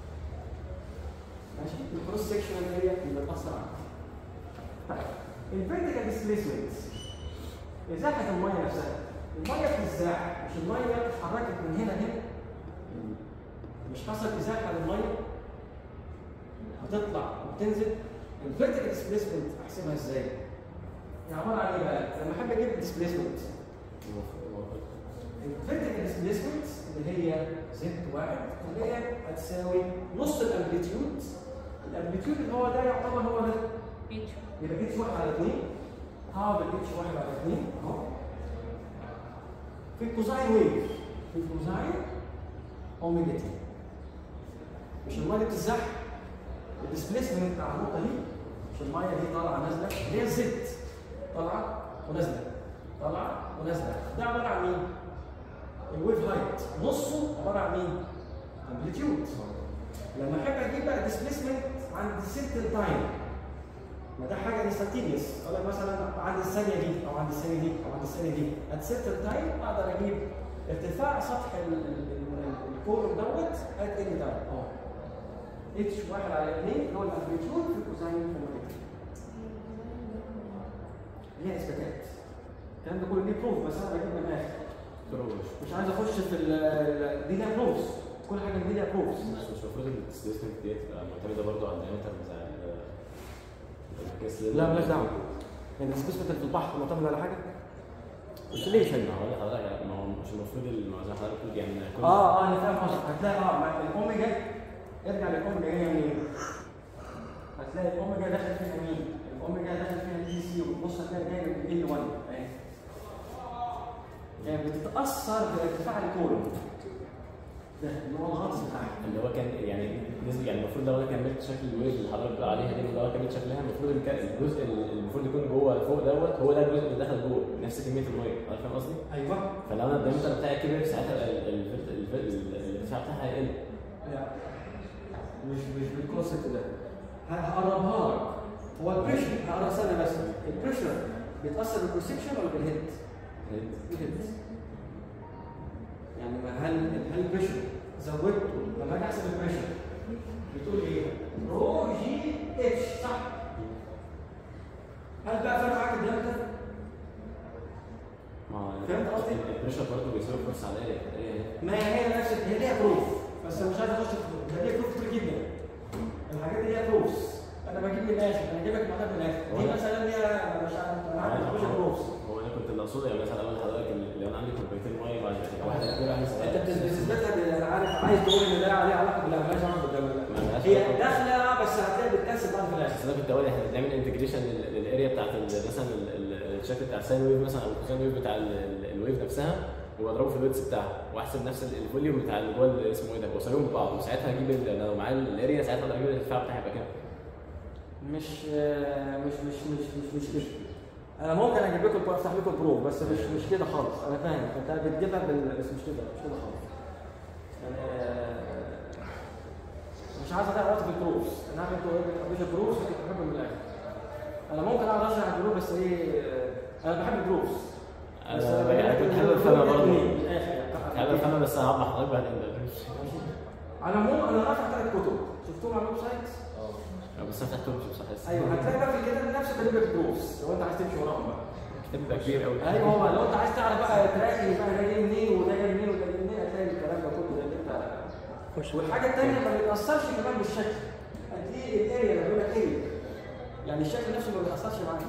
ماشي؟ الكروس سكشن اريا اللي بتاثر عليها. طيب الفيرتيكال ديسبيسمنت ازاحه الميه نفسها. الميه بتزاح مش الميه اتحركت من هنا لهنا. مش حصل ازاحه للميه بتطلع وبتنزل. الفيرتيكال ديسبيسمنت احسبها ازاي؟ يعني عباره عن ايه بقى؟ لما احب اجيب الديسبيسمنت الفيرتيكال ديسبيسمنت اللي هي زد واحد اللي هي هتساوي نص الامبليتيود. الامبليتيود اللي هو ده يعتبر هو ده اتش. يبقى اتش واحد على اثنين. هقعد اتش واحد على اثنين اهو. في الكوزاين ويف في الكوزاين اوميجا تي. مش الميه دي بتزح الديسبيسمنت بتاع النقطه دي. مش الميه دي طالعه نازله اللي هي الزد طالعه ونازله طالعه ونازله. ده عباره عن مين؟ الويف هايت نصه عباره عن مين؟ امبليتيود. لما احب اجيب بقى ديسبيسمنت عند سيرتل تايم ما ده حاجه انستنتينيوس. اقول لك مثلا عند الثانيه دي او عند الثانيه دي او عند الثانيه دي ات سيرتل تايم اقدر اجيب ارتفاع سطح الكولوم دوت ات اني تايم اهو. اتش واحد على اثنين اللي هو الامبليتيود في الكوزاين اوميجا. ليها اثباتات. الكلام ده كله ليه بروف بس انا بجيب من الاخر. مش عايز اخش في دي ليها بروفز. كل حاجه دي ليها بروفز. مش المفروض ان الديسبيسمنت دي تبقى معتمده برضه على الدايمتر بتاع الكاس. لا مالهاش دعوه. يعني الديسبيسمنت في البحر معتمد على حاجه؟ اوسيليشن. هقول لحضرتك ما هو مش المفروض الموازنه حضرتك المفروض يعني كل اه اه انا فاهم قصدك. هتلاقي اه الاوميجا ارجع للاوميجا هي مين؟ هتلاقي الاوميجا داخل فيها مين؟ الاوميجا داخل فيها الدي سي وبص هتلاقي جايه من ال واحد اهي. يعني بتتاثر بارتفاع الكولوم. ده اللي هو الغطس بتاعها. اللي هو كان يعني نسبة يعني المفروض لو انا كملت شكل الويف اللي حضرتك بتقول عليها دي لو انا كملت شكلها المفروض الجزء اللي المفروض يكون جوه فوق دوت هو ده الجزء اللي دخل جوه نفس كميه الميه. حضرتك فاهم قصدي؟ ايوه. فلو انا الدايمتر بتاعي كبر ساعتها الارتفاع بتاعها هيقل. لا مش مش بالكونسبت ده. هقربها لك. هو البريشر هقرا سنه بس. البريشر بيتاثر بالكونسبشن ولا بالهيد؟ هيد. بالهيد. يعني هل هل البريشر زودته لما اجي احسب البريشر بتقول ايه؟ رو جي اتش صح؟ هل بقى فرق معاك الدلتا؟ ما فهمت قصدي؟ البريشر برضه بيساوي فرص على ايه؟ ما هي هي نفس هي ليها بروف بس انا مش عايز اخش في هي ليها بروف كتير جدا. الحاجات دي ليها بروفس انا بجيب من الاخر انا جايبك المعادله من الاخر دي مثلا ليها مش عارف انا عارف مش بروفس. هو انا كنت اللي اقصده يعني مثلا اقول لحضرتك لو انا عندي كوبايتين ميه بعد واحده كبيره عايز انت بتثبتها انا عارف عايز تقول ان ده عليه علاقه بالله مالهاش علاقه بالله هي داخله بس هتلاقي بتكسب بعد في الاخر. انا كنت اقول احنا بنعمل انتجريشن للاريا بتاعت مثلا الشكل بتاع الساين ويف مثلا او الكوساين ويف بتاع الويف نفسها واضربه في الويتس بتاعها واحسب نفس الفوليوم بتاع اللي جوه اسمه ايه ده واساويهم ببعض وساعتها اجيب لو معايا الاريا ساعتها اقدر اجيب الارتفاع بتاعي يبقى كام. مش مش مش مش مش مش كده. انا ممكن اجيب لكم افتح لكم بروف بس مش مش كده خالص. انا فاهم انت بتجيبها بال... بس مش كده مش كده خالص. يعني مش عايز اضيع وقت في البروفs. انا عارف انتوا ايه مش البروفs بتحبوا من الاخر. انا ممكن اقعد اشرح البروف بس ايه انا بحب البروفs. انا يعني كنت حابب افهمها برضه. حابب افهمها بس هوضح لحضرتك بعدين. على العموم انا رافع ثلاث كتب شفتوهم على الويب سايت؟ اه بس انا فتحتهم مش صح. ايوه هتلاقي بقى في الكتاب نفسه كاتب لك بروفs لو انت عايز تمشي وراهم بقى. الكتاب بيبقى كبير قوي. ايوه هو لو انت عايز تعرف بقى تلاقي بقى ده جاي منين وده جاي منين وده جاي منين هتلاقي الكلام ده كله زي اللي انت خش. والحاجه الثانيه ما بيتاثرش كمان بالشكل. قد ايه الاريا اللي بيقول لك اريا يعني الشكل نفسه ما بيتاثرش معاك.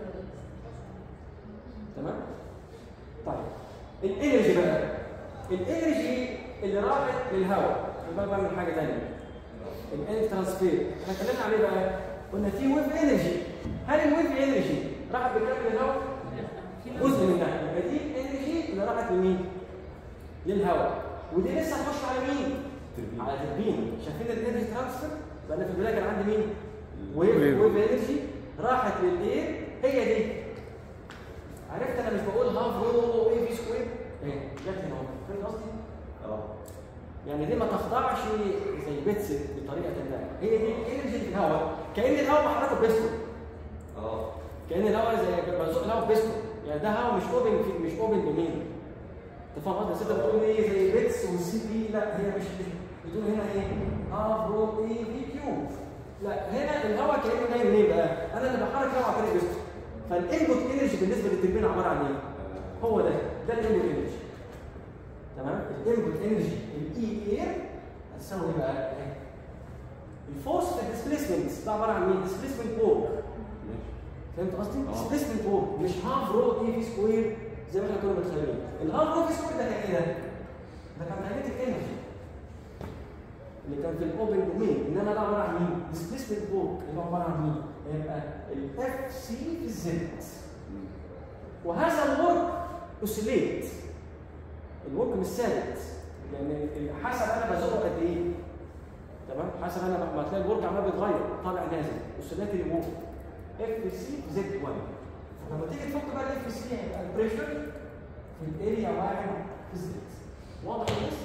تمام؟ طيب الانرجي بقى الانرجي اللي راحت للهواء يبقى بعمل حاجه ثانيه. الانرجي ترانسفير احنا اتكلمنا عليه بقى قلنا في ويف انرجي. هل الويف انرجي راحت بالكامل للهواء؟ جزء منها يبقى دي الانرجي اللي راحت لمين؟ للهواء ودي لسه هتخش على مين؟ على تربين. شايفين الانرجي ترانسفير؟ بقى في البدايه كان عندي مين؟ ويف ويف انرجي راحت للايه؟ هي دي. عرفت انا مش بقول هاف رو اي في سكوير؟ ايه جت هنا اهو. فهمت قصدي؟ اه يعني دي ما تخضعش زي بيتس بطريقه ما. هي دي الانرجي في الهواء كأن الهواء بحركه بيستون. اه كأن الهواء زي بزق الهواء بيستون يعني ده هواء مش اوبن في مش اوبن بمين؟ انت فاهم قصدي؟ انت بتقول ايه زي بيتس والسي بي لا هي مش بتقول هنا ايه؟ هاف رو اي في كيوب. لا هنا الهواء كأنه جاي منين بقى؟ انا اللي بحرك الهواء عن طريق بيستون. فالانبوت انرجي بالنسبه للتربين عباره عن ايه؟ هو ده ده الانبوت انرجي. تمام؟ الانبوت انرجي الاي اير هتساوي ايه بقى؟ الفورس في الديسبيسمنت ده عباره عن مين؟ ديسبيسمنت وورك. فهمت قصدي؟ ديسبيسمنت وورك مش هاف رو اي في سكوير زي ما احنا كنا متخيلين. الهاف رو في سكوير ده كان ايه ده؟ ده كان كاينيتيك انرجي اللي كان في الاوبن دومين. انما ده عباره عن مين؟ ديسبيسمنت وورك اللي هو عباره عن مين؟ يبقى الاف سي في الزد. وهذا الورك اوسيليت. الورك مش ثابت لان حسب انا بزقه قد ايه. تمام؟ حسب انا لما تلاقي الورك عمال بيتغير طالع نازل اوسيلاتري وورك اف سي في زد واحد. فلما تيجي تفك بقى الاف سي هيبقى البريشر في الاريا واحد في زد. واضح الناس؟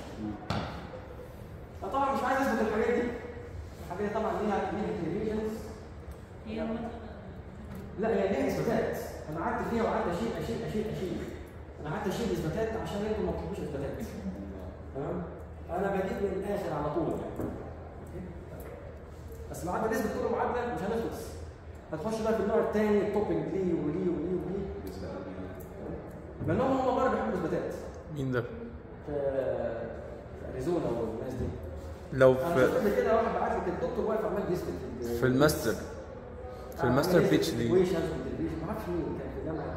طبعا مش عايز اثبت الحاجات دي. الحاجات دي طبعا ليها ليها ديفيجنز. هي لا هي ليها اثباتات. انا قعدت فيها وقعدت اشيل اشيل اشيل اشيل. انا قعدت اشيل اثباتات عشان انتم ما تطلبوش اثباتات. تمام؟ انا بجيب من الاخر على طول يعني. بس لو قعدنا نثبت كل معادله مش هنخلص. هتخش بقى في النوع الثاني التوبنج ليه وليه وليه وليه. منهم هم بره بيحبوا اثباتات. مين ده؟ في اريزونا والناس دي. لو في انا شفت كده واحد بعت لك الدكتور واقف عمال بيثبت في الماستر في الماستر بي اتش دي ما اعرفش مين كان في جامعه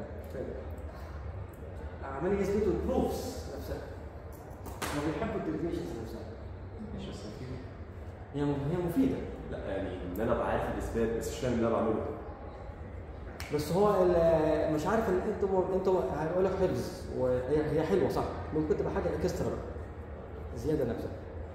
عمال يثبتوا البروفس نفسها. هم بيحبوا الديريفيشنز نفسها. مش بس هي هي مفيده. لا يعني ان انا ابقى عارف الاثبات بس مش فاهم اللي انا بعمله. بس هو مش عارف ان انتوا انتوا هقول لك حفظ وهي هي حلوه صح ممكن تبقى حاجه اكسترا زياده نفسها.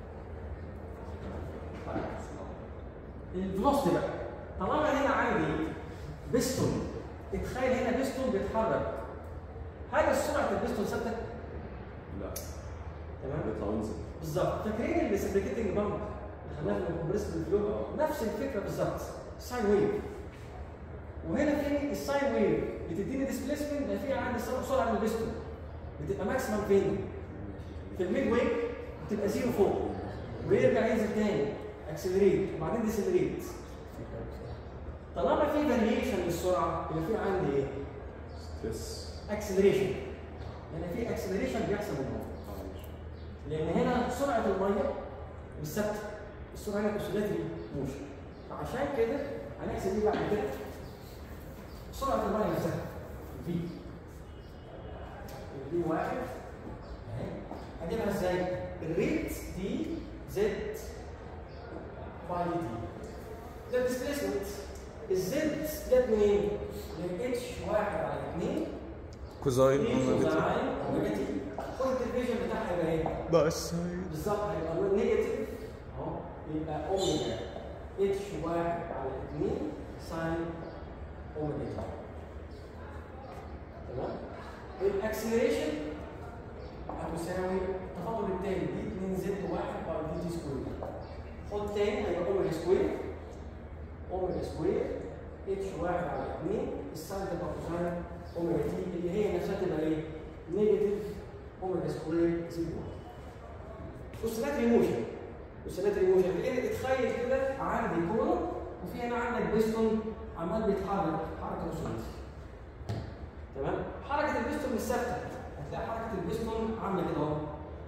الفلوسيتي بقى طالما هنا عندي بيستون اتخيل هنا بيستون بيتحرك. هل سرعه البيستون ثابته؟ لا تمام بيطلع وينزل بالظبط. فاكرين السبريكيتنج بامب اللي خدناها في الكومبريسبل فلو نفس الفكره بالظبط ساين ويف. وهنا في الساين ويف بتديني ديسبيسمنت يبقى في عندي سرعه من البيستون بتبقى ماكسيمم فين؟ في الميد ويف تبقى زيرو فوق ويرجع ينزل تاني اكسلريت وبعدين ديسلريت. طالما في فاريشن للسرعه يبقى في عندي ايه؟ ستريس. اكسلريشن. يعني في اكسلريشن بيحصل بالميه. لان هنا سرعه الميه مش ثابته، السرعه هنا اوسيلاتري موشن. فعشان كده هنحسب ايه بعد كده؟ سرعه الميه نفسها في في واحد اهي هجيبها ازاي؟ الريت دي زد باي دي تي. ده الديسبيسمنت. الزد جت منين؟ من اتش واحد على اتنين كوزاين كوزاين اوميجا تي. خد الديفيجن بتاعها يبقى ايه؟ بقى الساين بالظبط هيبقى نيجاتيف اهو يبقى اوميجا اتش واحد على اتنين ساين اوميجا تي. تمام؟ الاكسلريشن هتساوي التفاضل التاني دي اتنين زد واحد باي دي تي سكوير. خد تاني هيبقى اوميجا سكوير اوميجا سكوير اتش واحد على اتنين الساين تبقى كوساين اوميجا تي اللي هي نفسها تبقى ايه؟ نيجاتيف اوميجا سكوير زد واحد. اوسيلاتري موشن اوسيلاتري موشن لان اتخيل كده عندي كوره وفي هنا عندك بيستون عمال بيتحرك حركه اوسيلاتري. تمام؟ حركه البيستون مش ثابته، هتلاقي حركه البيستون عامله كده اهو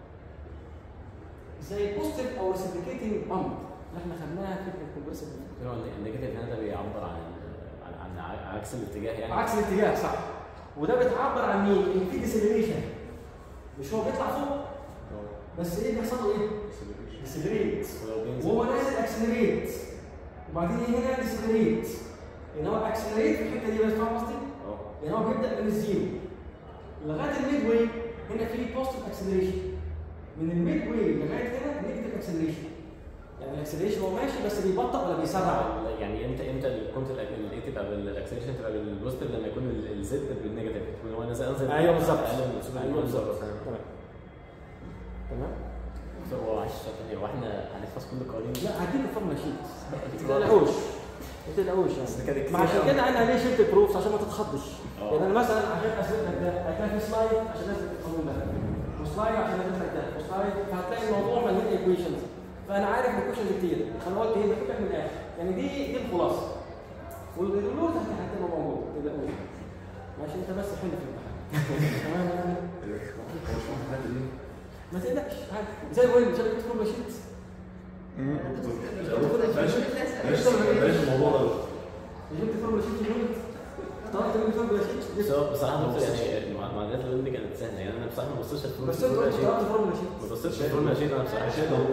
زي بوستيف او ريسبليكيتنج بامب اللي احنا خدناها في الكمبريسور. هو النيجاتيف هنا ده بيعبر عن عن عن عكس الاتجاه يعني. عكس الاتجاه صح. وده بتعبر عن مين؟ ان في ديسلريشن. مش هو بيطلع فوق بس ايه بيحصل له ايه؟ ديسلريت. وهو نازل اكسلريت وبعدين هنا ديسلريت. ان هو اكسلريت في الحته دي بس فاهم قصدي؟ يعني هو بيبدا من الزيرو لغايه الميد واي هنا في بوزيتيف اكسلريشن. من الميد واي لغايه هنا نيجاتيف اكسلريشن. يعني الاكسلريشن هو ماشي بس بيبطئ ولا بيسرع؟ يعني امتى امتى كنت الايه تبقى بالاكسلريشن تبقى بالبوزيتيف لما يكون الزد بالنيجاتيف يكون هو نازل انزل. ايوه بالظبط. ايوه بالظبط. تمام. تمام. هو معلش هو احنا هنحفظ كل القوانين؟ لا هديك الفورمولا شيت. ما تقلقوش ما تقلقوش يعني. ما عشان كده انا ليه شلت البروفس عشان ما تتخضش. يعني انا مثلا عشان اثبت لك ده هتلاقي في سلايد عشان اثبت القانون ده وسلايد عشان اثبت لك ده وسلايد فهتلاقي الموضوع مليان ايكويشنز. فانا عارف الايكويشنز كتير انا قلت ايه بحكي لك من الاخر يعني دي دي الخلاصه والرولز هتبقى موجوده ما تقلقوش. ماشي انت بس حل في الامتحان. تمام يعني ما تقلقش زي ما قلت شبكه فورمولا شيت. بلاش بلاش الموضوع ده. جبت فورمولا شيت اليوم طلعت من فورمولا شيت. بصراحه يعني المعادلات اللي عندي كانت سهله يعني انا بصراحه ما بصيتش في بس انت قلت طلعت فورمولا شيت. ما بصيتش في فورمولا شيت انا بصراحه شايف اهو.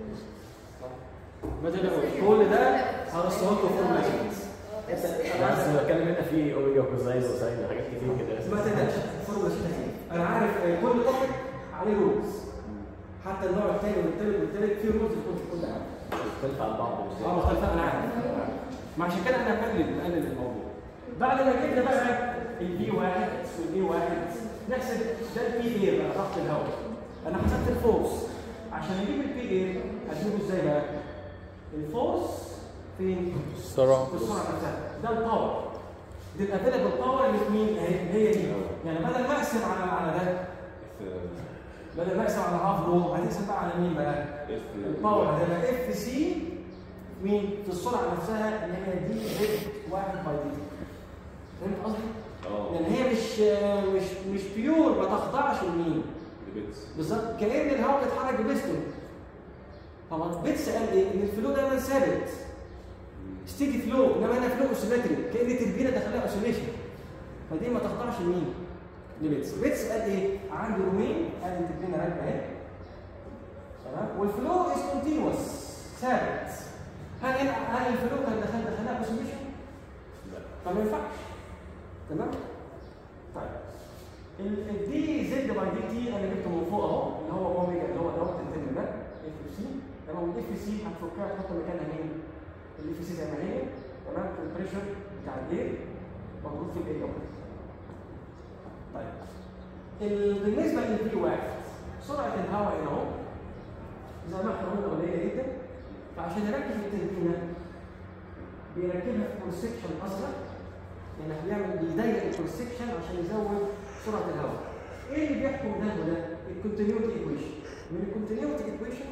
ما تقلقوش كل ده هرسمه لكم فورمولا شيت. انا بس بتكلم هنا في اوميجا وكوزاين وساين وحاجات كتير كده. ما تقلقش فورمولا شيت انا عارف كل توبيك عليه رولز. حتى النوع الثاني والثالث والثالث فيه رولز في كل حاجه. مختلفه عن بعض مش اه مختلفه انا عارف. ما عشان كده انا بقلل بقلل الموضوع. بعد ما جبنا بقى البي واحد والبي واحد نحسب ده البي اير بقى ضغط الهواء. انا حسبت الفورس عشان اجيب البي اير هجيبه ازاي بقى؟ الفورس فين؟ السرعه في السرعه نفسها. ده الباور. دي الافيلبل باور اللي في مين؟ اهي هي دي. يعني بدل ما اقسم على على ده بدل ما اقسم على هاف رو هتقسم بقى على مين بقى؟ الباور هتبقى اف سي مين؟ في السرعه نفسها اللي هي دي زد واحد باي دي. فهمت قصدي؟ اه يعني هي مش مش مش بيور ما تخضعش لمين؟ بالظبط كأن الهواء بيتحرك ببيستون. طبعا بيتس قال ايه؟ ان الفلو دايما ثابت. ستيدي فلو انما هنا فلو اوسيلاتري كأن تربينه داخلها اوسيليشن. فدي ما تخضعش لمين؟ لبيتس. بيتس قال ايه؟ عنده رومين قال التربينه راكبه اهي. تمام؟ والفلو از كونتينوس ثابت. هل هنا هل الفلو كان دخل دخلها اوسيليشن؟ لا. فما ينفعش. تمام؟ طيب. الدي زد باي دي تي انا جبته من فوق اهو اللي هو اوميجا اللي هو دوت الترم ده اف سي. تمام؟ الاف سي هتفكها تحط مكانها مين؟ الاف سي زي ما هي. تمام؟ في البريشر بتاع الاير موجود في الاي واحد. طيب. بالنسبه للبي واحد سرعه الهواء هنا اهو زي ما احنا قلنا قليله جدا. فعشان يركب التربينه بيركبها في كروس سكشن اصغر. يعني بيعمل بيضيق الكروس سكشن عشان يزود سرعه الهواء. ايه اللي بيحكم ده وده؟ الكونتينيوتي ايكويشن. من الكونتينيوتي ايكويشن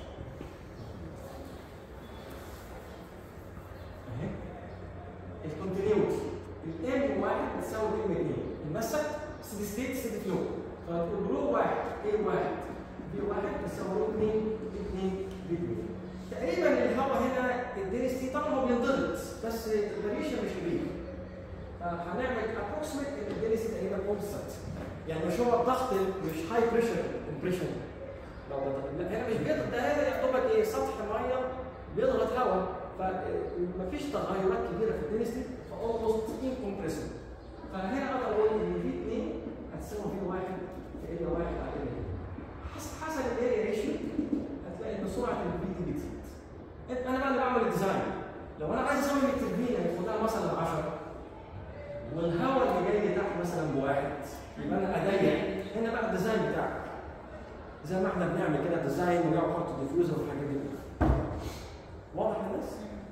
اهي الكونتينيوتي الام واحد بتساوي ام اثنين، المسك ستيدي ستيت ستيدي فلو، فتقول رو واحد اي واحد بي واحد بتساوي رو اثنين اثنين بي اثنين. تقريبا الهواء هنا الدنسيتي طبعا هو بينضغط بس الفاريشن مش كبير. فهنعمل ابروكسيميت الدنسيتي تقريبا اوبسيت، يعني مش هو الضغط مش هاي بريشر امبريشن، لا هنا مش بيضغط، ده هنا يا دوبك ايه سطح ميه بيضغط هواء، فمفيش تغيرات كبيره في الدنسيتي فاولموست انكمبريسبل. فهنا اقدر اقول ان في اثنين هتساوي في واحد في اريا واحد على اريا حسب حسب الاريا ريشيو هتلاقي ان سرعه البي دي بتزيد. انا بقى اللي بعمل الديزاين، لو انا عايز اسوي التربينه ياخدها مثلا عشرة والهواء اللي جاي تحت مثلا بواحد، يبقى انا اضيق هنا بقى الديزاين بتاعك زي ما احنا بنعمل كده ديزاين ونقعد نحط ديفيوزر والحاجات دي. واضح للناس؟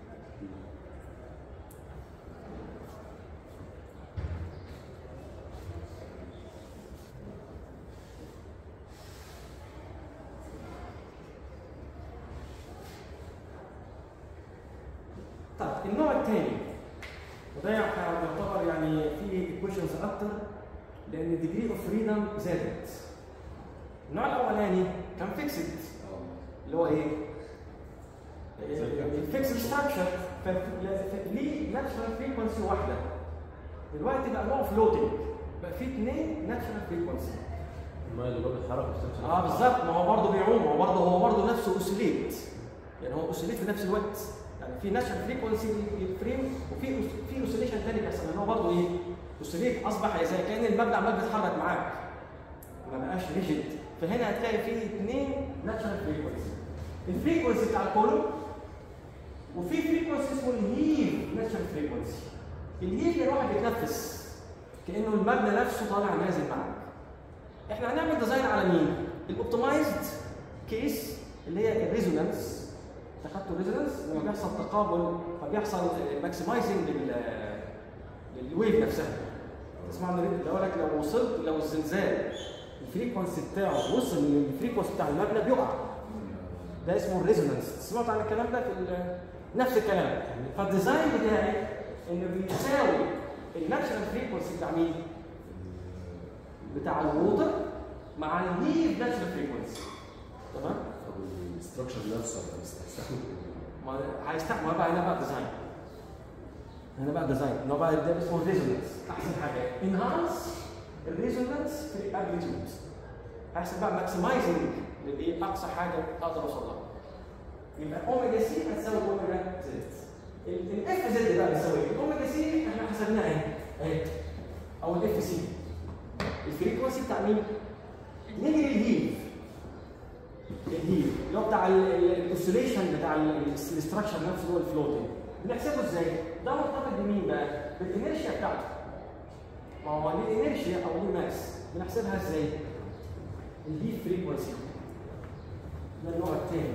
طيب النوع الثاني وده يعتبر يعني فيه ايكويشنز اكتر لان الديجري اوف فريدم زادت. النوع الاولاني كان فيكسد اللي هو ايه؟ الفيكسد ستراكشر ليه ناتشرال فريكونسي واحده. دلوقتي بقى نوع فلوتنج بقى فيه اثنين ناتشرال فريكونسي. ما اللي هو بيتحرك اه بالظبط، ما هو برضه بيعوم، هو برضه هو برضه نفسه اوسيليت، يعني هو اوسيليت في نفس الوقت، يعني في ناتشرال فريكونسي فريم وفي في اوسيليشن ثاني بيحصل ان هو برضه ايه؟ اوسيليت اصبح زي كان المبنى عمال بيتحرك معاك ما بقاش ريجيد. فهنا هتلاقي فيه اثنين ناتشرال فريكونسي، الفريكونسي بتاع الكولوم وفي فريكونسي اسمه الهيف ناتشرال فريكونسي. الهيف يعني واحد بيتنفس كانه المبنى نفسه طالع نازل معاك. احنا هنعمل ديزاين على مين؟ الاوبتمايزد كيس اللي هي الريزونانس. اخدتوا الريزونانس لما بيحصل تقابل فبيحصل ماكسمايزنج للويف نفسها. تسمع ان لو لك لو وصلت لو الزلزال الفريكونسي بتاعه وصل للفريكونسي بتاع المبنى بيقع، ده اسمه الريزونانس. سمعت عن الكلام ده في نفس الكلام. فالديزاين بتاعي انه بيساوي الناتشرال فريكونسي بتاع مين؟ بتاع الووتر مع الهيف ناتشرال فريكونسي. تمام؟ طب الاستراكشر نفسه هيستحمل ما هيستحمل بقى. هنا بقى ديزاين، هنا بقى ديزاين انه بقى ده اسمه ريزونانس. احسن حاجه انهانس الريزونانس في الامبليتيود، هيحصل بقى ماكسمايزنج للايه اقصى حاجه اقدر اوصل لها. يبقى اوميجا سي هتساوي اوميجا زد. الاف زد بقى بيساوي ايه؟ الاوميجا سي احنا حسبناها اهي اهي او الاف سي الفريكونسي بتاع مين؟ نيجي للهيف. الهيف اللي هو بتاع الاوسيليشن بتاع الاستراكشر نفسه اللي هو الفلوتنج. بنحسبه ازاي؟ ده مرتبط بمين بقى؟ بالانرشيا بتاعته. ما هو ليه انرشيا او ليه ماس، بنحسبها ازاي؟ الهيف فريكونسي ده النوع الثاني.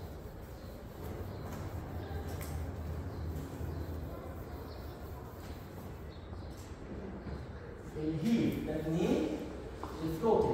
الهيف ده اثنين الفلوتنج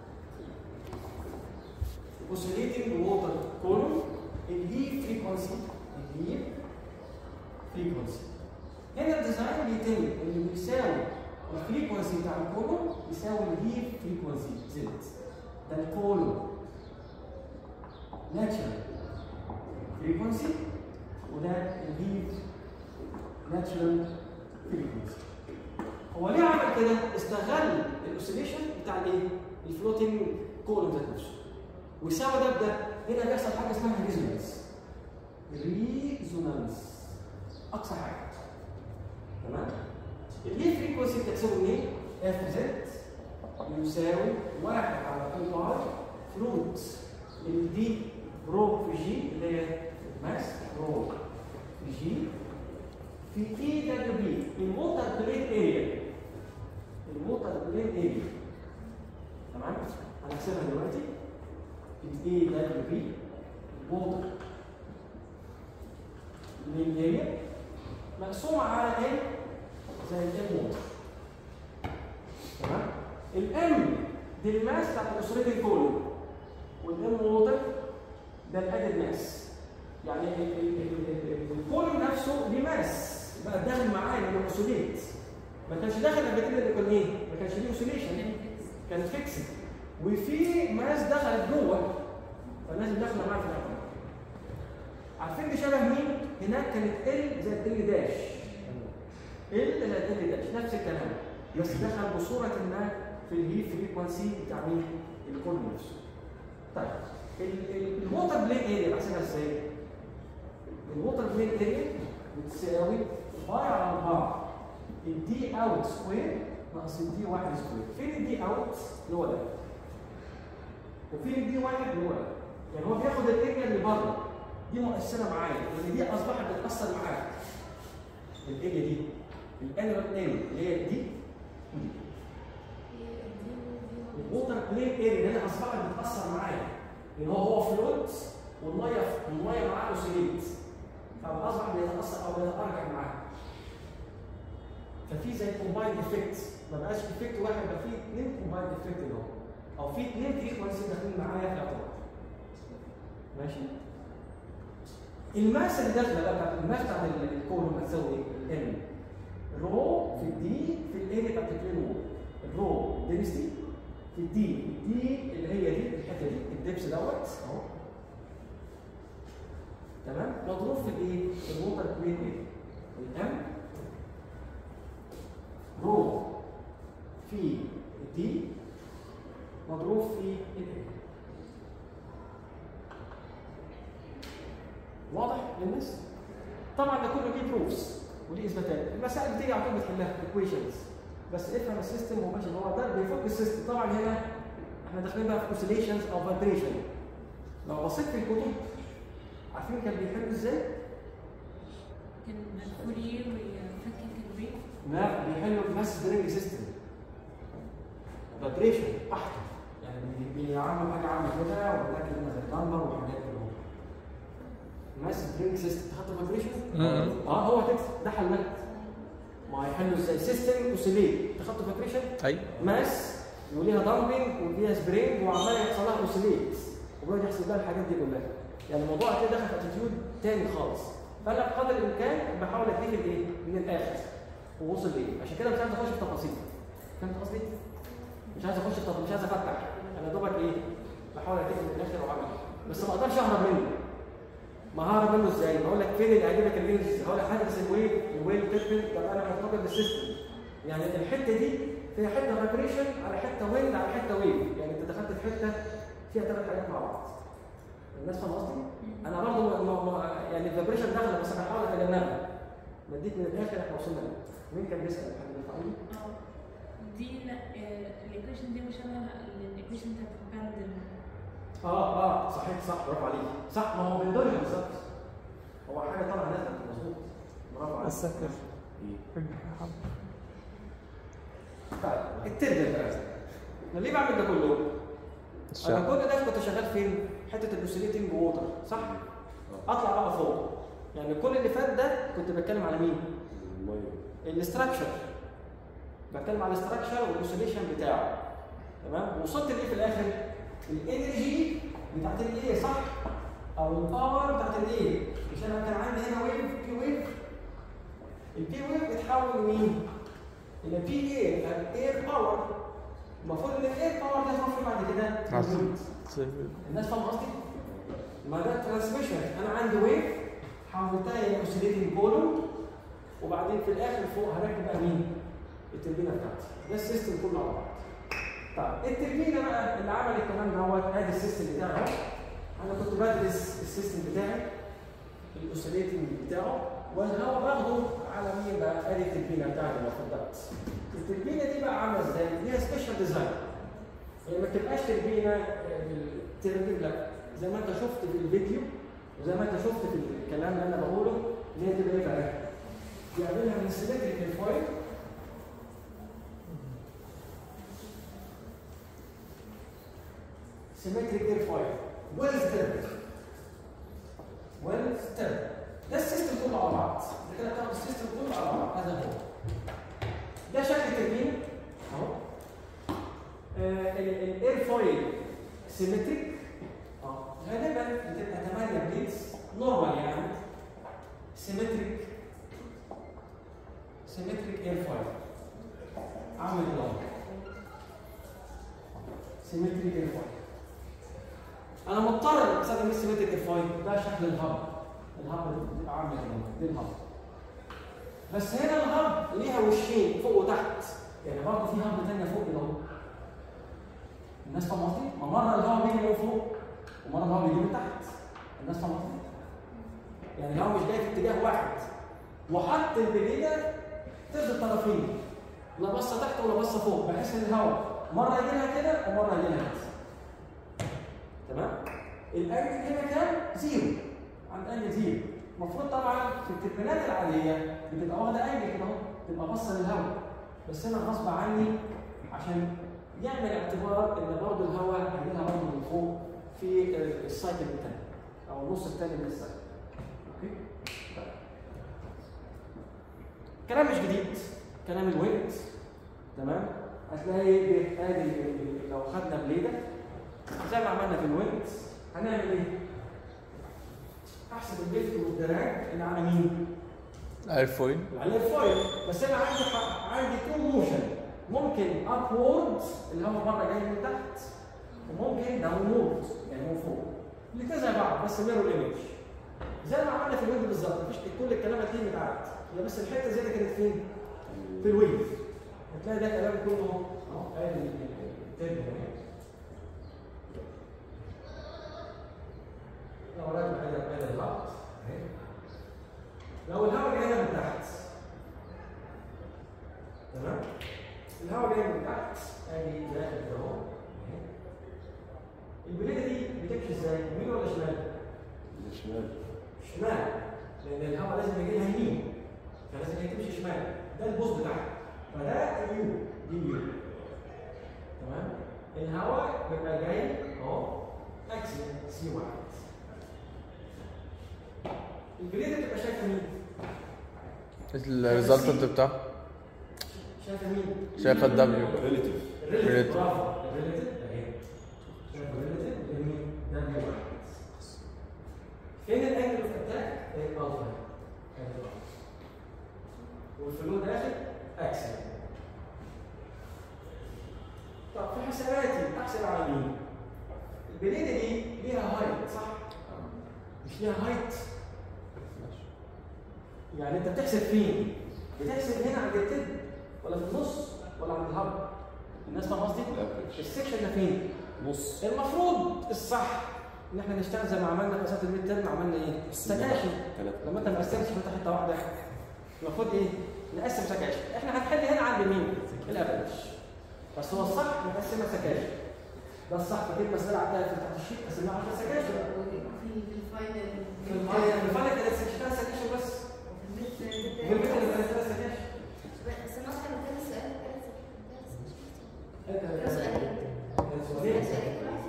oscillating water column الهيف فريكونسي الهيف فريكونسي. هنا الديزاين بيتم اللي بيساوي الفريكونسي بتاع الكولوم يساوي الهيف فريكونسي زد. ده الكولوم ناتشرال فريكونسي وده الهيف ناتشرال فريكونسي. هو ليه عمل كده؟ استغل الاوسيليشن بتاع الايه؟ الفلوتنج كولوم ذات نفسه وساوى ده بده. هنا بيحصل حاجه اسمها ريزونانس. ريزونانس اقصى حاجه. تمام؟ الهيف فريكونسي بتحسبه منين؟ اف زد يساوي واحد على اتنين باي فلوت الدي رو في جي اللي هي ماس رو في جي في اي دبليو بي الووتر بلين اريا. الووتر بلين اريا. تمام؟ هنحسبها دلوقتي. الاي دبليو بي الووتر بلين اريا مقسومه على ايه؟ زي الام ووتر. تمام؟ الام دي الماس بتاعت الاوسيليتنج كولوم، والام ووتر ده الادد ماس. يعني الكولوم نفسه ليه ماس بقى داخل معاه لانه اوسيليت. ما كانش داخل قبل كده اللي كان ايه؟ ما كانش ليه اوسيليشن، كانت فيكسد. وفي ماس دخلت جوه فلازم داخله معاه في الاول. عارفين دي شبه مين؟ هناك كانت ال زي ال داش. ال زي ال داش نفس الكلام، بس دخل بصوره ما في الهي فريكونسي بتاع مين؟ الكولوم نفسه. طيب الووتر بلين اريا بحسبها ازاي؟ الووتر بلين اريا بتساوي باي على أربعة الدي اوت سكوير ناقص الدي واحد سكوير. فين الدي اوت؟ اللي هو ده. وفين الدي واحد؟ اللي هو ده. يعني هو بياخد الاريا اللي بره دي مؤثره معايا، لان دي اصبحت بتاثر معايا. الاريا دي الانرال اريا اللي هي دي ودي. الووتر بلين اريا اللي هي اصبحت بتاثر معايا، لان هو هو فلوت والميه والميه معاه اوسيليت، فاصبح بيتاثر او بيتارجع معاه. ففي زي كومبايند افكت، ما بقاش افكت واحد، بقى في اثنين كومبايند افكت اهو، او في اثنين فريكونسي داخلين معايا في الاعتبار. ماشي؟ الماس اللي داخله بقى بتاعت الماس بتاعت الكولوم هتساوي ايه؟ الام رو في الدي في الاريا بتاعت البلين وول. الرو دينستي في الدي، الدي اللي هي دي الحته دي الدبس دوت اهو. تمام؟ مضروب في الايه؟ الووتر بلين اريا. الام رو في الدي مضروب في الاريا. واضح للناس؟ طبعا ده كله ليه بروفز وليه اثباتات، المسائل بتيجي على طول بتحلها ايكويشنز، بس افهم السيستم وماشي. هو ده بيفك السيستم. طبعا هنا احنا داخلين بقى في اوسيليشنز او فايبريشن. لو بصيت في الكتب عارفين كان بيحلوا ازاي؟ كان فورير ويفكك الريت. لا بيحلوا بماس درينج سيستم فايبريشن بحت، يعني بيعملوا حاجه عامله كده ولكن زي نمبر وحاجات كده. ماس درينج سيستم تحط فايبريشن اه هو تكسب ده حلها. ما هيحلوا ازاي؟ سيستم اوسيليت تحط فايبريشن ايوه ماس وليها دامبنج وليها سبرينج وعمال يحصل لها اوسيليت وبيقعد يحصل لها الحاجات دي كلها. يعني الموضوع كده دخل في اتيتيود تاني خالص. فانا بقدر الامكان بحاول اديك الايه؟ من الاخر ووصل لايه؟ عشان كده مش عايز اخش في تفاصيل. فهمت قصدي؟ مش عايز اخش في تفاصيل، مش عايز افتح. انا دوبك ايه؟ بحاول اديك من الاخر واعمل، بس ما اقدرش اهرب منه. ما ههرب منه ازاي؟ بقول لك فين اللي عاجبك الرينجز؟ هقول لك حدث الويف الويف تيربل. طب انا مرتبط بالسيستم، يعني الحته دي فيها حته فايبريشن على حته ويند على حته ويف، يعني انت دخلت في حته فيها ثلاث حاجات مع بعض. الناس فاهمه قصدي؟ انا برضه يعني الفايبريشن داخله بس انا بحاول اتجنبها. بديك من الاخر احنا وصلنا ليه؟ مين كان بيسال حد بيفهمني؟ اه دي الايكويشن دي مش شبه الايكويشن بتاعت الباندل. اه اه صحيح صح برافو عليك صح. ما هو بيدورها بالظبط، هو حاجه طالعه نازله مظبوط. برافو عليك. السكر طيب التربل بقى انا ليه بعمل ده كله؟ انا كل ده كنت شغال فين؟ حته الاوسيليتنج ووتر صح؟ اطلع بقى فوق. يعني كل اللي فات ده كنت بتكلم على مين؟ الاستراكشر. بتكلم على الاستراكشر والاوسيليشن بتاعه. تمام؟ وصلت لايه في الاخر؟ الانرجي بتاعت الايه صح؟ او الباور بتاعت الايه؟ مش انا كان عندي هنا ويف بي ويف. البي ويف بتتحول لمين؟ الى بي ايه؟ الاير باور. المفروض ان الاير باور ده يصفي بعد كده الناس فاهمه قصدي؟ ما ده ترانسميشن. انا عندي ويف حولتها الى اوسيليتنج كولوم، وبعدين في الاخر فوق هركب بقى مين؟ التربينه بتاعتي. ده السيستم كله على بعض. طيب التربينه بقى اللي عمل الكلام دوت ادي السيستم بتاعه اهو. انا كنت بدرس السيستم بتاعي الاوسيليتنج بتاعه، والهواء باخده على مين بقى؟ ادي التربينه بتاعتي المفروض ده. التربينه دي بقى عامله ازاي؟ ليها سبيشال ديزاين. يعني ما تبقاش تربينه تركب لك زي ما انت شفت في الفيديو وزي ما انت شفت في الكلام اللي انا بقوله، اللي هي تبقى ايه بقى؟ بيعملها من سيمتريك فويل سيمتريك اير فويل ويل ستيرد ويل ستيرد. ده السيستم كله على بعض. ده كده بتاخد السيستم كله على بعض. هذا هو ده شكل التربينه اهو. بستخدم مين سيمتريك ايرفويل؟ ده شكل الهب. الهب بتبقى عامله كده، دي الهب. بس هنا الهب ليها وشين فوق وتحت، يعني برضه في هب ثانيه فوق كده اهو. الناس فاهمه قصدي؟ ما مره الهواء بيجي من فوق ومره الهواء بيجي من تحت. الناس فاهمه قصدي؟ يعني الهواء مش جاي في اتجاه واحد، وحط البليده تفضل الطرفين، لا بصه تحت ولا بصه فوق، بحيث ان الهواء مره يجي لها كده ومره يجي لها كده. تمام؟ الانجل هنا كام؟ زيرو. عند انجل زيرو. المفروض طبعا في التربينات العاديه بتبقى واخده انجل كده اهو، تبقى باصه للهواء. بس انا غصب عني عشان يعمل اعتبار ان برضه الهواء هيجي لها برضه من فوق في السايكل الثاني او النص الثاني من السايكل. اوكي؟ طيب. كلام مش جديد، كلام الويت. تمام؟ هتلاقي ادي لو خدنا بليده زي ما عملنا في الويت هنعمل ايه؟ احسب الليفت والدراج اللي على مين؟ ايرفويل. على الايرفويل. بس انا عندي عندي تو موشن، ممكن ابورد اللي هو مره جاي من تحت وممكن داونورد يعني من فوق. الاثنين زي بعض بس ميرور ايمج. زي ما عملنا في الويف بالظبط، مفيش كل الكلام هتلاقيه متعاد، هي بس الحته زياده كانت فين؟ في الويف. هتلاقي ده كلام كله اهو اهو ادي الترم اهي. لو راجع كده كده الهواء اهي. لو الهواء جاي من تحت تمام؟ الهواء جاي من تحت ادي داخل كده اهو. البليده دي بتمشي ازاي؟ يمين ولا شمال؟ شمال. شمال، لان الهواء لازم يجي لها يمين، فلازم هي تمشي شمال. ده البوز بتاعها، فده اليو دي اليو. تمام؟ الهواء بيبقى جاي اهو اكسل سي واحد. البليده بتبقى شايفه مين؟ الريزلتنت بتاعها شايفه مين؟ شايفه الدبليو. ريليتيف. الريليتيف. برافو. الريليتيف اهي. شايفه الريليتيف اللي مين؟ دبليو واحد. فين الانجل اوف اتاك؟ الالفا. والفلو داخل اكسل. طب في حساباتي احسب على مين؟ البليده دي ليها هايت صح؟ مش ليها هايت؟ يعني انت بتحسب فين؟ بتحسب هنا عند التب ولا في النص ولا عند الهب؟ الناس فاهمه قصدي؟ السكشن ده فين؟ نص. المفروض الصح ان احنا نشتغل زي ما عملنا في مسافه الميد ترم. عملنا ايه؟ سكاشن. لما انت ما قسمتش حته حته واحده المفروض ايه؟ نقسم سكاشن. احنا هنحل هنا عند مين؟ الافرج. بس هو الصح نقسمها سكاشن. ده الصح. دي المساله عندها في تحت الشيت قسمناها على سكاشن. في الفاينل في الفاينل الفاينل كانت سكشن سكاشن بس. في الميد ترم كانت ثلاث سكاشن. بس انا اصلا كان سؤال كان كان سؤال كان سؤالين. كان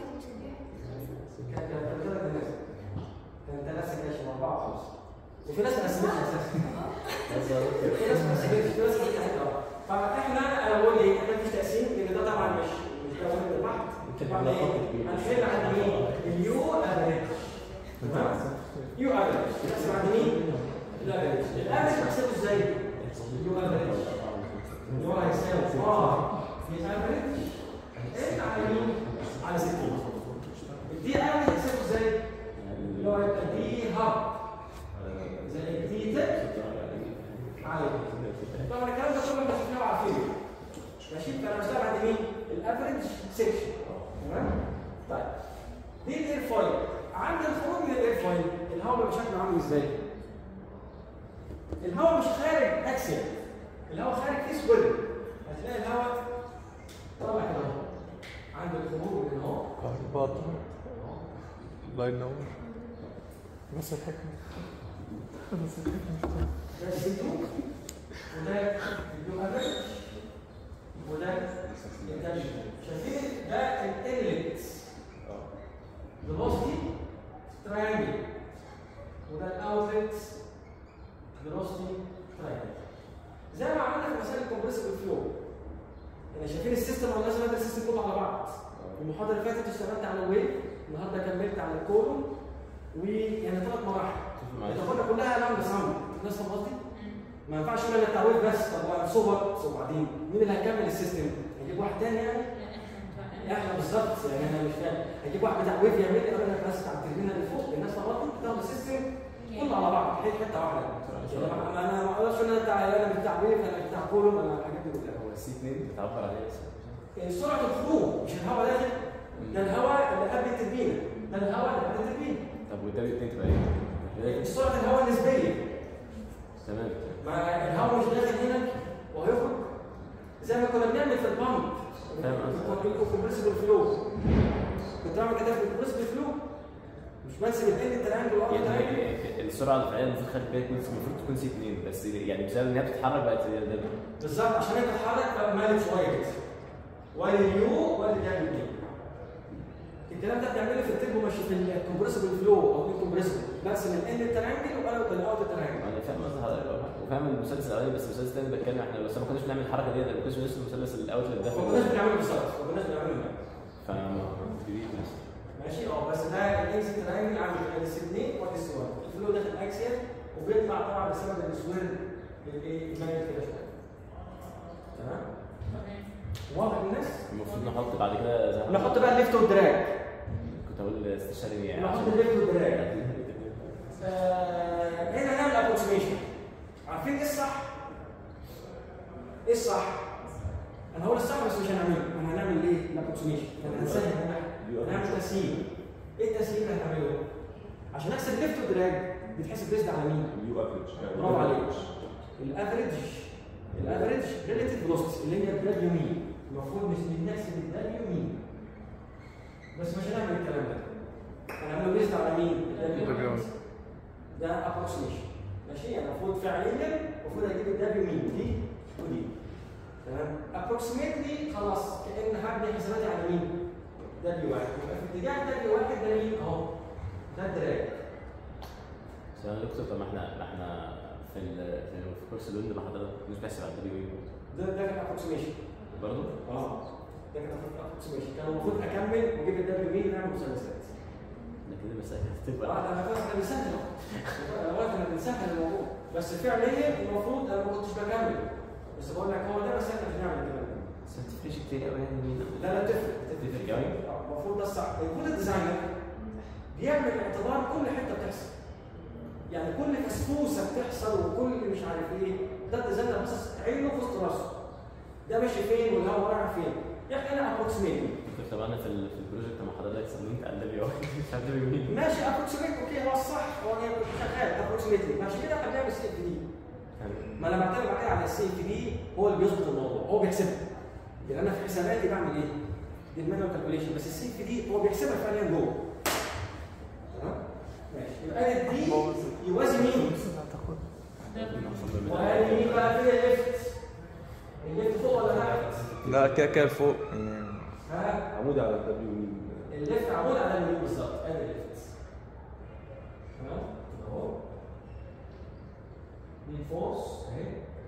كان كان ثلاث ناس. كان ثلاث سكاشن اربعه وخمسه. وفي ناس ما قسمتش اساسا. في ناس ما قسمتش، في ناس ما قسمتش. فاحنا انا بقول ايه؟ احنا مفيش تقسيم لان ده طبعا مش مش ده وين البحث. طبعا ايه؟ هنحل عند مين؟ اليو افريج. تمام؟ يو افريج. نحسب عند مين؟ الافريج. الافريج بحسبه ازاي؟ اليو افريج. اليو هيساوي اه في افريج ان على مين؟ على ستين. الدي افريج هيساوي ازاي؟ اللي هو يبقى دي هاب زي دي تك على طبعا الكلام ده كله احنا شفناه وعارفينه. ماشي؟ فانا بشتغل عند مين؟ الافريج سيكشن. تمام؟ طيب دي الايرفويل. عند الخروج من الايرفويل الهواء بيبقى شكله عامل ازاي؟ الهواء مش خارج اكسل، الهواء خارج في سويل. هتلاقي الهواء طالع كده اهو عند الخروج من اهو. باطل. الله ينور. بس الحكمة. بس الحكمة. ده السيتو وده اليو افريج وده الكابشن. شايفين ده الانلت فيلوسيتي تراينجل وده الاوتلت فيلوسيتي تراينجل. زي ما عملنا في مسائل الكومبريسبل فلو. يعني شايفين السيستم ولا لازم ادرس السيستم كله على بعض. المحاضره اللي فاتت اشتغلت على الويف، النهارده كملت على الكولون ويعني ثلاث مراحل. التجربه كلها لانج ساوند. الناس فاهمه قصدي؟ ما ينفعش يقول لك التعويض بس. طب سوبر وبعدين مين اللي هيكمل السيستم؟ هيجيب واحد تاني يعني؟ احنا بالظبط يعني انا مش فاهم. هيجيب واحد بتاع ويف يعمل لي انا بس بتاع التربينه اللي حته واحده. يعني انا ما اقدرش ان انا بتاع انا بتاع ويف انا بتاع كولوم انا الحاجات دي كلها. هو السي اتنين بتعبر عليه اسمه سرعه الخروج مش الهواء داخل، ده الهواء اللي قبل التربينه، ده الهواء اللي قبل التربينه. طب والدبليو اتنين تبقى ايه؟ سرعه الهواء النسبيه. تمام. ما الهواء مش داخل هنا وهيخرج زي ما كنا بنعمل في البامب. فاهم قصدك؟ الكومبريسبل فلو. كنت بعمل كده في الكومبريسبل فلو. مش بس بتقل الترانجل ولا يعني السرعه الفعليه المفروض خلي بالك المفروض تكون سي اتنين بس يعني بسبب ان هي بتتحرك بقت دبليو. بالظبط عشان هي بتتحرك مالت شويه كده. ولا يو ولا دبليو دي. الكلام ده بتعمله في التربو ماشي في الكومبريسبل فلو او الكومبريسبل بس من ان الترانجل ولا الاوت الترانجل. انا فاهم قصدي حضرتك وفاهم المثلث الاولاني بس المثلث الثاني بتكلم احنا بس ما كناش بنعمل الحركه دي ما كناش بنرسم المثلث الاوت اللي داخل. ما كناش بنعمله بالظبط ما كناش بنعمله فما جديد ماشي اه بس ده الاكس ترانجل عامل الاس اتنين والاس واحد الفلو داخل اكسيال وبيطلع طبعا بسبب السوير الايه مايل كده شويه. تمام؟ واضح للناس؟ المفروض نحط بعد كده زي نحط بقى الليفت والدراج. كنت اقول استشاري يعني نحط الليفت والدراج. هنا هنعمل ابروكسيميشن. عارفين ايه الصح؟ ايه الصح؟ انا هقول الصح بس مش هنعمله، انا هنعمل ايه؟ الابروكسيميشن. انا هنسهل هنعمل تسهيل. ايه التسهيل اللي هنعمله؟ عشان احسب ليفت ودراج بيتحسب بيزد على مين؟ اليو افريج. برافو عليك. الافريج الافريج ريليتيف فيلوسيتي اللي هي الدبليو مين. المفروض مش بنحسب الدبليو مين. بس مش هنعمل الكلام ده. هنعمله بيزد على مين؟ الدبليو مين. ده ابروكسيميشن. ماشي؟ يعني المفروض فعليا المفروض اجيب الدبليو مين دي ودي. تمام؟ ابروكسيميتلي خلاص كأن هبني حساباتي على مين؟ دبليو واحد. يبقى في اتجاه دبليو واحد ده مين؟ اهو. ده الدراج. بس يا دكتور طب ما احنا ما احنا في في الكورس الويند اللي حضرتك مش بحسب على الدبليو اي ده ده كان ابروكسيميشن. برضه؟ اه. ده كان ابروكسيميشن. كان المفروض اكمل واجيب الدبليو مين ونعمل مثلثات. لكن المسائل هتبقى اه انا فاهم احنا بنسهل اهو. احنا بنسهل الموضوع. بس فعليا المفروض انا ما كنتش بكمل. بس بقول لك هو ده بس احنا مش هنعمل الكلام ده. بس ما تفرقش كتير قوي يعني مين؟ لا لا تفرق تفرق قوي؟ المفروض ده الصح. كل ديزاينر بيعمل اعتبار كل حته بتحصل. يعني كل فسفوسه بتحصل وكل مش عارف ايه ده الديزاينر بس عينه في وسط راسه. ده ماشي فين والهواء رايح فين؟ احنا هنا ابروكسيميت. طب انا في في البروجكت مع حضرتك صممت على الدبليو مش على الدبليو مين؟ ماشي ابروكسيميت اوكي هو الصح هو شغال ابروكسيميتلي ماشي كده احنا بنعمل سي اف دي. ما انا بعتمد بعد كده على السي اف دي هو اللي بيظبط الموضوع هو بيحسبها. يعني انا في حساباتي بعمل ايه؟ دي المانوال كالكوليشن بس السي اف دي هو بيحسبها فعليا جوه. تمام؟ ماشي يبقى دي يوازي مين؟ وهل مين بقى فيها الليفت؟ الليفت فوق ولا تحت؟ لا كده كده فوق. ها؟ عمود على الدبليو مين. الليفت عمود على اليمين بالظبط ادي الليفت. تمام؟ اهو. دي الفورس اهي.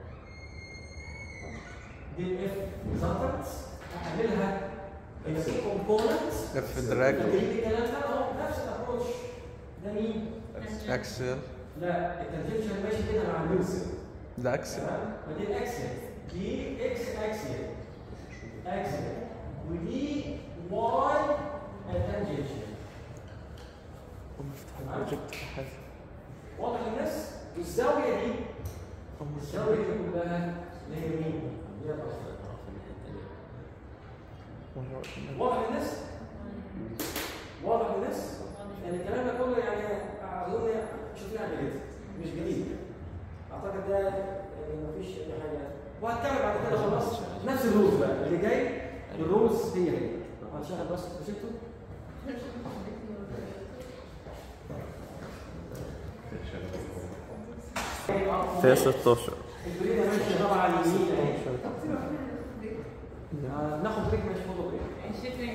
دي الاف ظبطت هعملها في كومبوننت اف دراج الكلام ده اهو نفس الابروتش. ده مين؟ اكسل. لا التنجنشن ماشي كده مع الوينسل. ده اكسل. ودي الاكسل دي اكس اكسل اكسل ودي واي التنجنشن. واضح للناس؟ والزاويه دي الزاويه دي كلها اللي هي مين؟ اللي هي الأصل. واضح للناس؟ واضح للناس؟ يعني الكلام ده كله يعني اظن شفناه قبل كده مش جديد. اعتقد ده يعني مفيش اي حاجه وهتكمل بعد كده خلاص نفس الروز بقى اللي جاي الروز هي هي. هنشغل بس بروجيكتور. فيها ستاشر. البريد ماشي طبعا على اليمين اهي. ناخد بريك ماشي فوق بريك.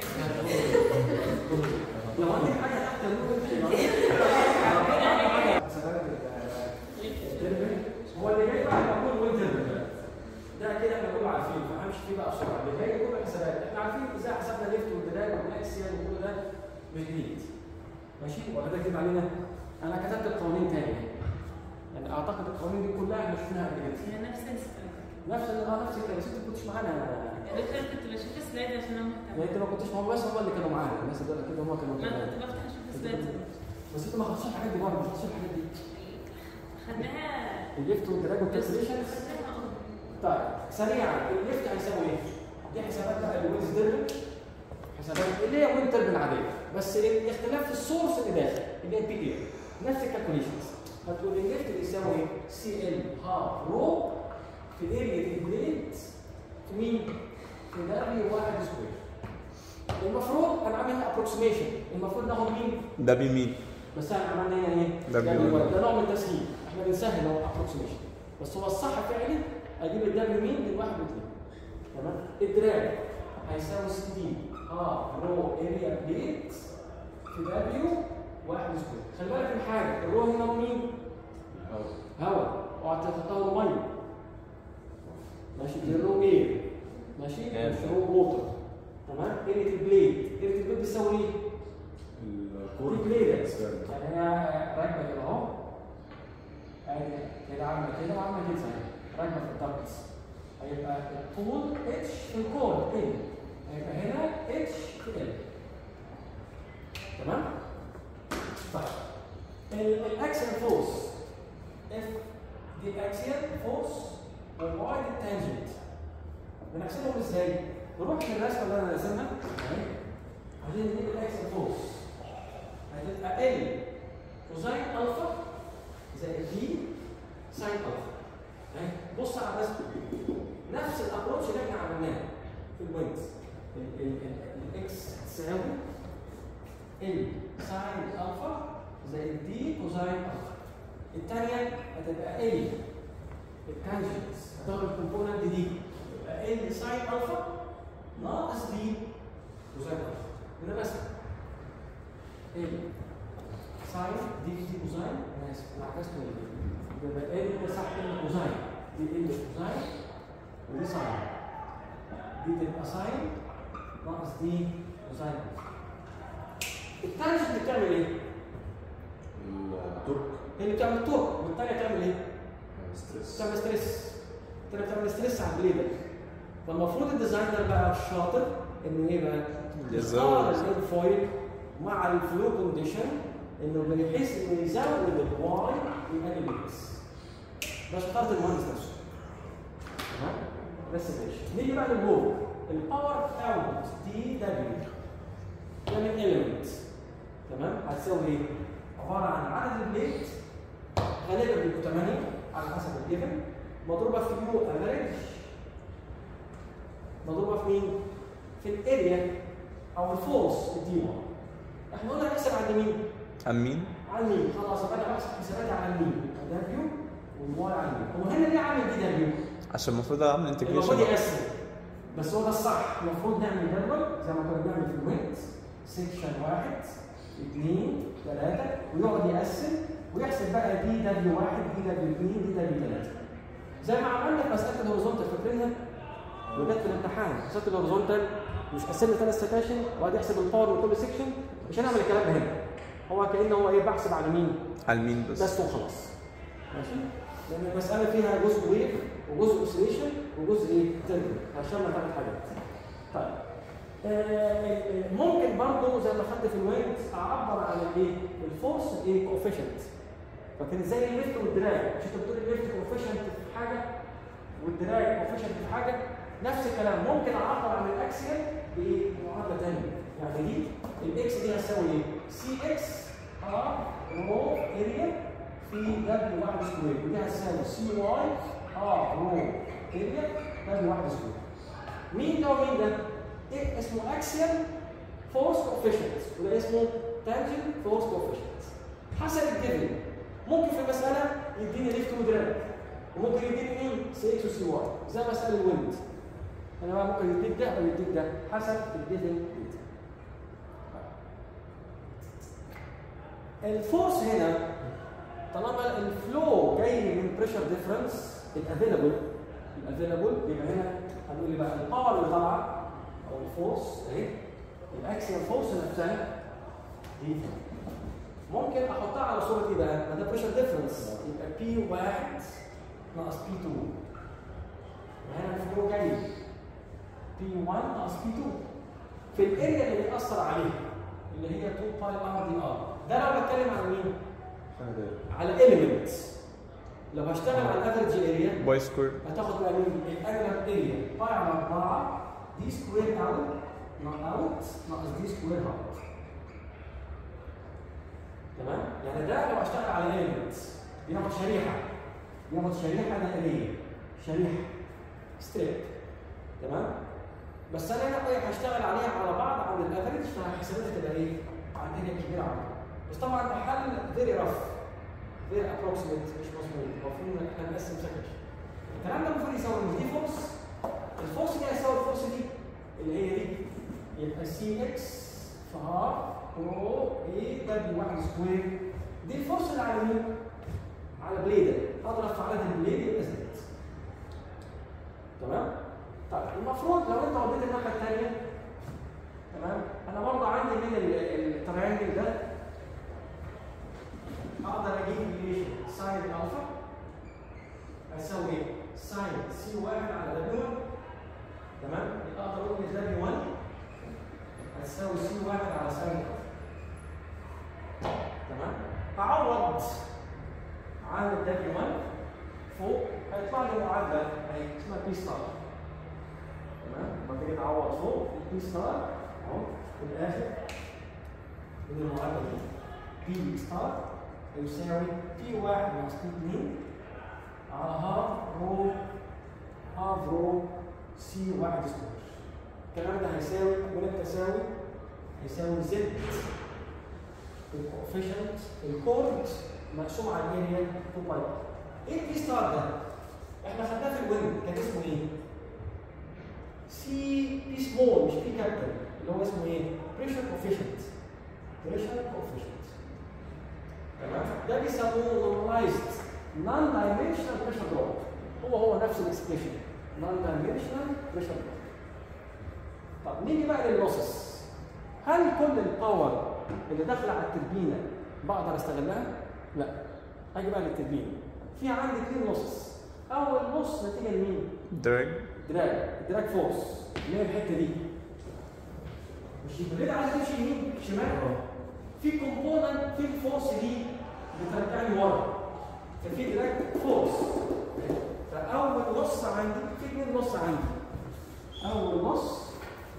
لو عندك حاجه تحت هو اللي جاي بقى هيكون وينتر ده كده احنا كله عارفين فهمشي فيه بقى بسرعه. اللي جاي كله حسابات احنا عارفين ازاي حسبنا ليفت والدراج والاكسيال وكل ده مش جديد. ماشي ولا ده كده علينا؟ انا كتبت القوانين تاني يعني اعتقد القوانين دي كلها احنا شفناها قبل كده. هي نفس السؤال. نفس اه نفس الكلام بس انت ما كنتش معانا. يا دكتور كنت بشوف السلايد عشان انا مهتم. يعني انت ما كنتش معاهم بس هم اللي كانوا معانا الناس دول كده هم كانوا ما كنت بفتح اشوف السلايد. بس انت ما خدتش الحاجات دي برضه ما خدتش الحاجات دي. خدناها الليفت والدراج والكالكوليشنز. خدناها طيب سريعا الليفت هيساوي ايه؟ دي حسابات بقى الوينز ديربل، حسابات اللي هي وين تربل العاديه، بس الاختلاف في السورس اللي داخل اللي هي البي دي نفس الكالكوليشنز. هتقول الليفت بيساوي سي ال هاف رو في اريا البليت في مين؟ في دبليو واحد سكوير. المفروض انا عامل ابروكسيميشن، المفروض ناخد مين؟ ده بيمين بس احنا عملنا هنا ايه؟ دبليو ده نوع من التسهيل، احنا بنسهل هو ابروكسيميشن، بس هو الصح فعلي اجيب الدبليو مين من واحد واثنين. تمام؟ الدراج هيساوي سي دي اه رو اريا بليت في دبليو واحد سكوير. خلي بالك من حاجه، الرو هنا مين؟ هواء، اوعى تحطها له ميه. ماشي؟ دي الرو ايه؟ ماشي؟ مش رو ووتر. تمام؟ اريا البليت، اريا البليت بتساوي ايه؟ الكور بليت يعني هي راكبه كده اهو. ادي كده عامله كده وعامله كده زي راكبه في الدبلز. هيبقى الطول اتش في الكور ال، هيبقى هنا اتش في ال. تمام؟ طيب الاكسيال فورس اف دي الاكسيال فورس والواي دي التانجنت. بنحسبهم ازاي؟ نروح للرسمه اللي انا راسمها اهي. عايزين نجيب الاكسيال فورس هتبقى ال كوزين الفا زائد دي ساين الفا. اهي بص على الرسمه، نفس الابروتش اللي احنا عملناه في الوينز. الاكس تساوي ال ساين الفا زائد دي كوزين الفا. الثانيه هتبقى ال التانجنتس هتاخد الكومبوننت دي يبقى ال ساين الفا ناقص دي كوزين الفا. هنا بس ال ساين دي دي كوزين، انا اسف انا عكست يبقى ال ده صح ال كوزين، دي ال كوزين ودي ساين، دي تبقى ساين ناقص دي كوزين. التانجنت بتعمل ايه؟ التورك هي اللي بتعمل تورك، والثانيه بتعمل ايه؟ ستريس. بتعمل ستريس. الثانيه بتعمل ستريس على البليدر. فالمفروض الديزاينر بقى الشاطر انه ايه بقى؟ يختار الفويل مع الفلو كونديشن انه بحيث انه يزود الواي يبقى الاكس. ده شطاره المهندس نفسه. تمام؟ بس ماشي. نيجي بقى للوول. الباور اوت دي دبليو ده من اليمنت. تمام؟ هتساوي ايه؟ عباره عن عدد البليت غالبا بيبقوا ثمانية على حسب الجيفن مضروبه في يو افريج مضروبه في مين؟ في الاريا او الفورس الدي واحد. احنا قلنا نحسب على اليمين. عن مين؟ على اليمين، خلاص انا بحسب حساباتي على اليمين، دبليو والواي على اليمين. هو هنا ليه عامل دي دبليو؟ عشان المفروض اعمل المفروض انتجريشن. يقسم، بس هو ده الصح. المفروض نعمل جدول زي ما كنا بنعمل في الويند، سيكشن واحد اثنين ثلاثة ويقعد يقسم ويحسب بقى دي دبليو واحد دي دبليو اثنين دي دبليو ثلاثة. زي ما عملنا في مسألة الهوريزونتال فاكرينها؟ وجت في الامتحان مسألة الهوريزونتال مش قسم لي ثلاث سكاشن وقعد يحسب الباور لكل سكشن. مش هنعمل الكلام ده هنا. هو كأنه هو ايه بحسب على مين؟ على مين بس؟ بس وخلاص. ماشي؟ لأن المسألة فيها جزء ويف وجزء اوسيليشن وجزء ايه؟ تربل، فشلنا ثلاث حاجات. طيب. آه ممكن برضه زي ما خدت في الويند اعبر عن الايه؟ الفورس ايه؟ كوفيشنت. فكان زي الليفت والدراج، مش انت بتقول الليفت كوفيشنت في حاجه والدراج كوفيشنت في حاجه، نفس الكلام ممكن اعبر عن الاكسيال بمعادله ثانيه. يعني دي الاكس دي هتساوي ايه؟ سي اكس ار رو اريا في دبليو واحد سكوير، ودي هتساوي سي واي ار رو اريا دبليو واحد سكوير. مين ده ومين ده؟ إيه اسمه اكسيال فورس كوفيشنت وده اسمه تانجنت فورس كوفيشنت. حسب الجيفن ممكن في المساله يديني ليفت ودراج وممكن يديني مين؟ سي اكس وسي واي زي مساله الويند. انا بقى ممكن يديك ده او يديك ده حسب الجيفن. الفورس هنا طالما الفلو جاي من بريشر ديفرنس الافيلابل الافيلابل يبقى هنا هنقول لي بقى الباور اللي طالعه او الفورس اهي الاكسيال فورس نفسها دي ممكن احطها على صوره ايه بقى؟ ما ده بريشر ديفرنس يبقى بي واحد ناقص بي اتنين. هنا الفلو جاي بي واحد ناقص بي اتنين في الاريا اللي بيأثر عليها اللي هي اتنين باي ار دي ار. ده لو بتكلم على مين؟ على element. لو هشتغل على الافرج اريا باي سكوير. هتاخد بقى مين؟ الاغلب اريا باي على أربعة دي سكوير اوت اوت ناقص دي سكوير اوت. تمام؟ يعني ده لو اشتغل على اليمنتس بياخد شريحه بياخد شريحه دائريه شريحه ستريب. تمام؟ بس انا هنا ايه هشتغل عليها على بعض عند الافرج فحساباتها تبقى ايه؟ على اريا كبيره على بعض. بس طبعا الحل فيري رف فيري ابروكسيميت مش مظبوط. المفروض ان احنا نقسم سكتش. الكلام ده المفروض يساوي ان دي فورس الفورس دي هيساوي الفورس دي اللي هي دي يبقى سي اكس في ار رو اي دبليو واحد سكوير. دي الفورس اللي على مين؟ على بليدر. اضرب في عدد البليد يبقى زد. تمام؟ طيب المفروض لو انت وديت الناحيه الثانيه تمام انا برضه عندي من التريانجل ده اقدر اجيب ريليشن ساين الفا هيساوي ايه؟ ساين سي واحد على دبليو واحد. تمام؟ يبقى اقدر اقول ان دبليو واحد هتساوي سي واحد على ساين الفا. تمام؟ اعوض عن الدبليو واحد فوق هيطلع لي معادله اهي اسمها بي ستار. تمام؟ لما تيجي تعوض فوق البي ستار اهو في الاخر من المعادله دي بي ستار يساوي بي واحد ناقص بي اتنين على هاف رو هاف رو سي واحد سكوير. الكلام ده هيساوي من التساوي هيساوي زد الكوفيشنت الكورد مقسوم على الاريا اتنين باي. ايه البي ستار ده؟ احنا خدناه في الويند كان اسمه ايه؟ سي بي سمول مش بي كابيتال اللي هو اسمه ايه؟ بريشر كوفيشنت بريشر كوفيشنت. تمام؟ ده بيسموه نورماليزد نون دايمنشنال بريشر دروب. هو هو نفس الاكسبريشن نون دايمنشنال بريشر دروب. طب نيجي بقى لللوسز. هل كل الباور اللي داخله على التربينه بقدر استغلها؟ لا. هاجي بقى للتربينه. في عندي اثنين لوسز. اول لوس نتيجه لمين؟ دراج دراج دراج فورس اللي هي الحته دي. مش البليد عايز تمشي يمين شمال؟ في كومبوننت في الفورس دي بترجعني ورا. ففي دراج فورس. فاول نص عندي في اثنين نص عندي. اول نص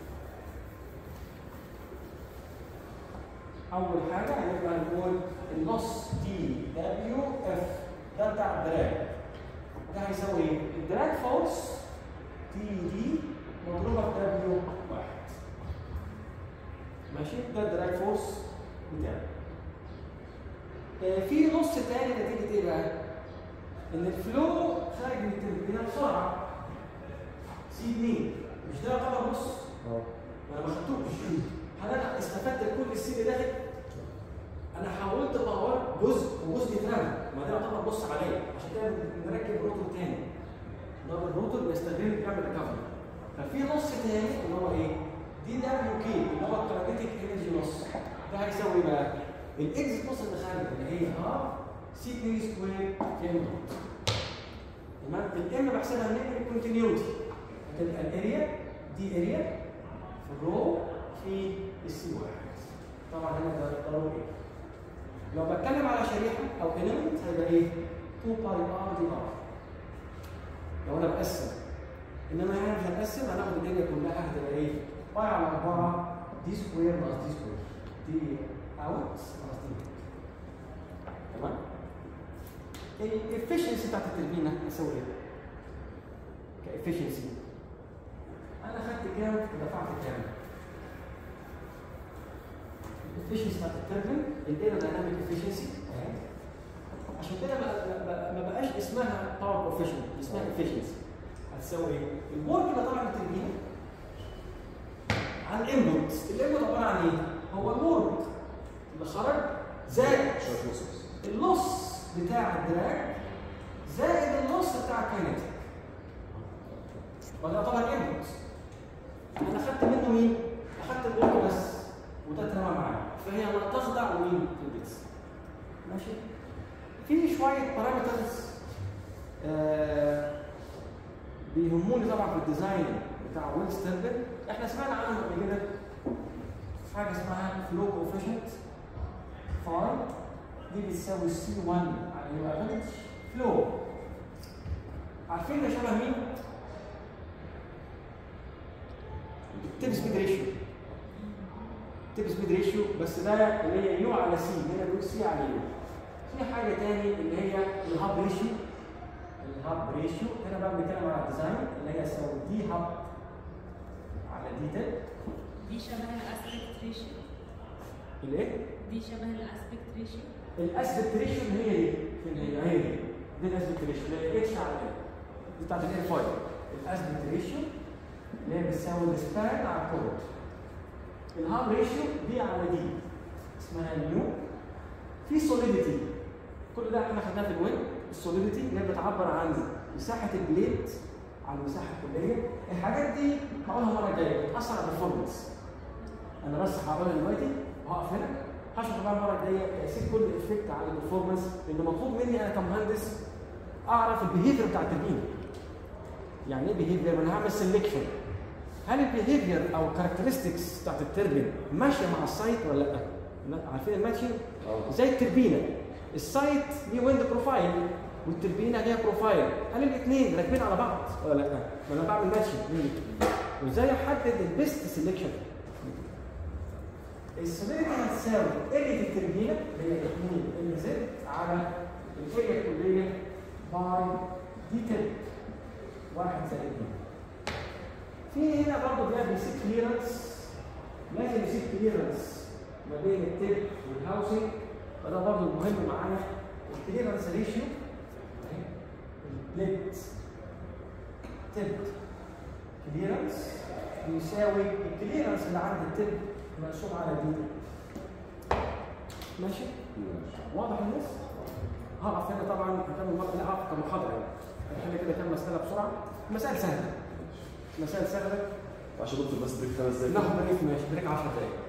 اول حاجه هنبقى نقول النص دي دبليو اف ده بتاع الدراج. ده هيساوي ايه؟ الدراج فورس تي دي مضروبه في دبليو واحد. ماشي؟ ده الدراج فورس بتاعي. آه في نص تاني نتيجه ايه بقى؟ ان الفلو خارج من التربينه بسرعه سي اتنين مش ده يعتبر نص؟ اه ما انا ما خدتوش. هل انا استفدت كل السي اللي داخل؟ انا حولت باور جزء وجزء اترمى، ما ده يعتبر نص عليا، عشان كده بنركب روتور تاني. ده الروتور بيستخدم بيعمل ريكفري. ففي نص تاني اللي هو ايه؟ دي دبليو كي اللي هو الكاينيتيك انرجي نص. ده هيساوي ايه بقى؟ الاكزيت نص اللي خارج اللي هي هاف سي اتنين سكوير في ام دوت. تمام؟ الام بحسبها من الكونتينيوتي. هتبقى الاريا دي اريا في الرو في السي واحد. طبعا هنا ده ضروري ايه؟ لو بتكلم على شريحه او element هيبقى ايه؟ اتنين باي ار دي ار. لو انا بقسم. انما هنا مش هنقسم، هناخد الدنيا كلها هتبقى ايه؟ باي على أربعة دي سكوير ناقص دي سكوير. دي اوت ناقص دي. تمام؟ الافشنسي بتاعت التربينه هتساوي ايه؟ كافشنسي. انا خدت كام ودفعت كام؟ الافشنسي بتاعت التربين الايرودايناميك افشنسي عشان كده ما بقاش اسمها باور كوفيشنت، اسمها افشنسي. هتساوي ايه؟ الورك اللي طالع من التربينه عن الانبوت. الانبوت عباره عن ايه؟ هو الورك اللي خرج زائد اللص بتاع الدراج زائد اللص بتاع الكاينتيك. وده يعتبر انبوت. انا خدت منه مين؟ اخدت الورك بس وده اترمى معايا، فهي لا تخضع لمين في البيتس. ماشي؟ في شويه بارامترز آه بيهموني طبعا في الديزاين بتاع ويل ستيربن. احنا سمعنا عنهم قبل كده حاجه اسمها فلو كوفيشنت فاي دي بتساوي سي واحد على الافريج في فلو. عارفين ده شبه مين؟ التيب سبيد ريشيو. التيب سبيد ريشيو بس ده اللي هي يو على سي، هنا بيقول سي على يو. في حاجه تاني اللي هي الهاب ريشيو. الهاب ريشيو هنا بقى بنتكلم على الديزاين اللي هي تساوي دي هاب على دي تل. دي شبه الاسبكت ريشيو. الايه؟ دي شبه الاسبكت ريشيو. الاسبكت ريشيو اللي هي دي، فين هي؟ هي دي. دي الاسبكت ريشيو اللي هي اتش على ال. دي بتاعت الاير فايل. الاسبكت ريشيو اللي هي بتساوي السبان على الكورد. الهاب ريشيو دي على دي اسمها نيو. في سوليديتي، كل ده احنا خدناه في الوين. السوليديتي اللي هي بتعبر عن مساحه البليت على المساحه الكليه. الحاجات دي هقولها المره الجايه بتاثر على البرفورمانس. انا بس هقولها دلوقتي وهقف هنا. هشرح بقى المره الجايه تاثير كل افكت على البرفورمانس، لان مطلوب مني انا كمهندس اعرف البيهيفير بتاع التربين. يعني ايه بيهيفير؟ انا هعمل سيلكشن. هل البيهيفير او الكاركترستكس بتاعت التربين ماشيه مع السايت ولا لا؟ عارفين الماتشنج؟ زي التربينه. السايت ليه ويند بروفايل والتربينه ليها بروفايل. هل الاثنين راكبين على بعض ولا لا؟ ما انا بعمل ماتشنج. وازاي احدد البيست سيلكشن؟ السوليديتي هتساوي اريا التربينه اللي هي اتنين ال زد على الاريا الكليه باي دي تل واحد زائد اتنين. في هنا برضه بقى بيسيب كليرنس، لازم يسيب كليرنس ما بين التل والهاوسنج، فده برضه مهم معانا. الكليرنس ريشيو اهي البليت تل كليرنس بيساوي الكليرنس اللي عند التل مقسوم على دي. ماشي؟ واضح الناس؟ هقف هنا طبعا هكمل مرة، لا هقف كمحاضرة يعني. هنحل كده كام مسألة بسرعة. مسائل سهلة. مسائل سهلة. عشان دكتور بس بريك خمس دقايق. ناخد بريك ماشي، بريك عشر دقايق.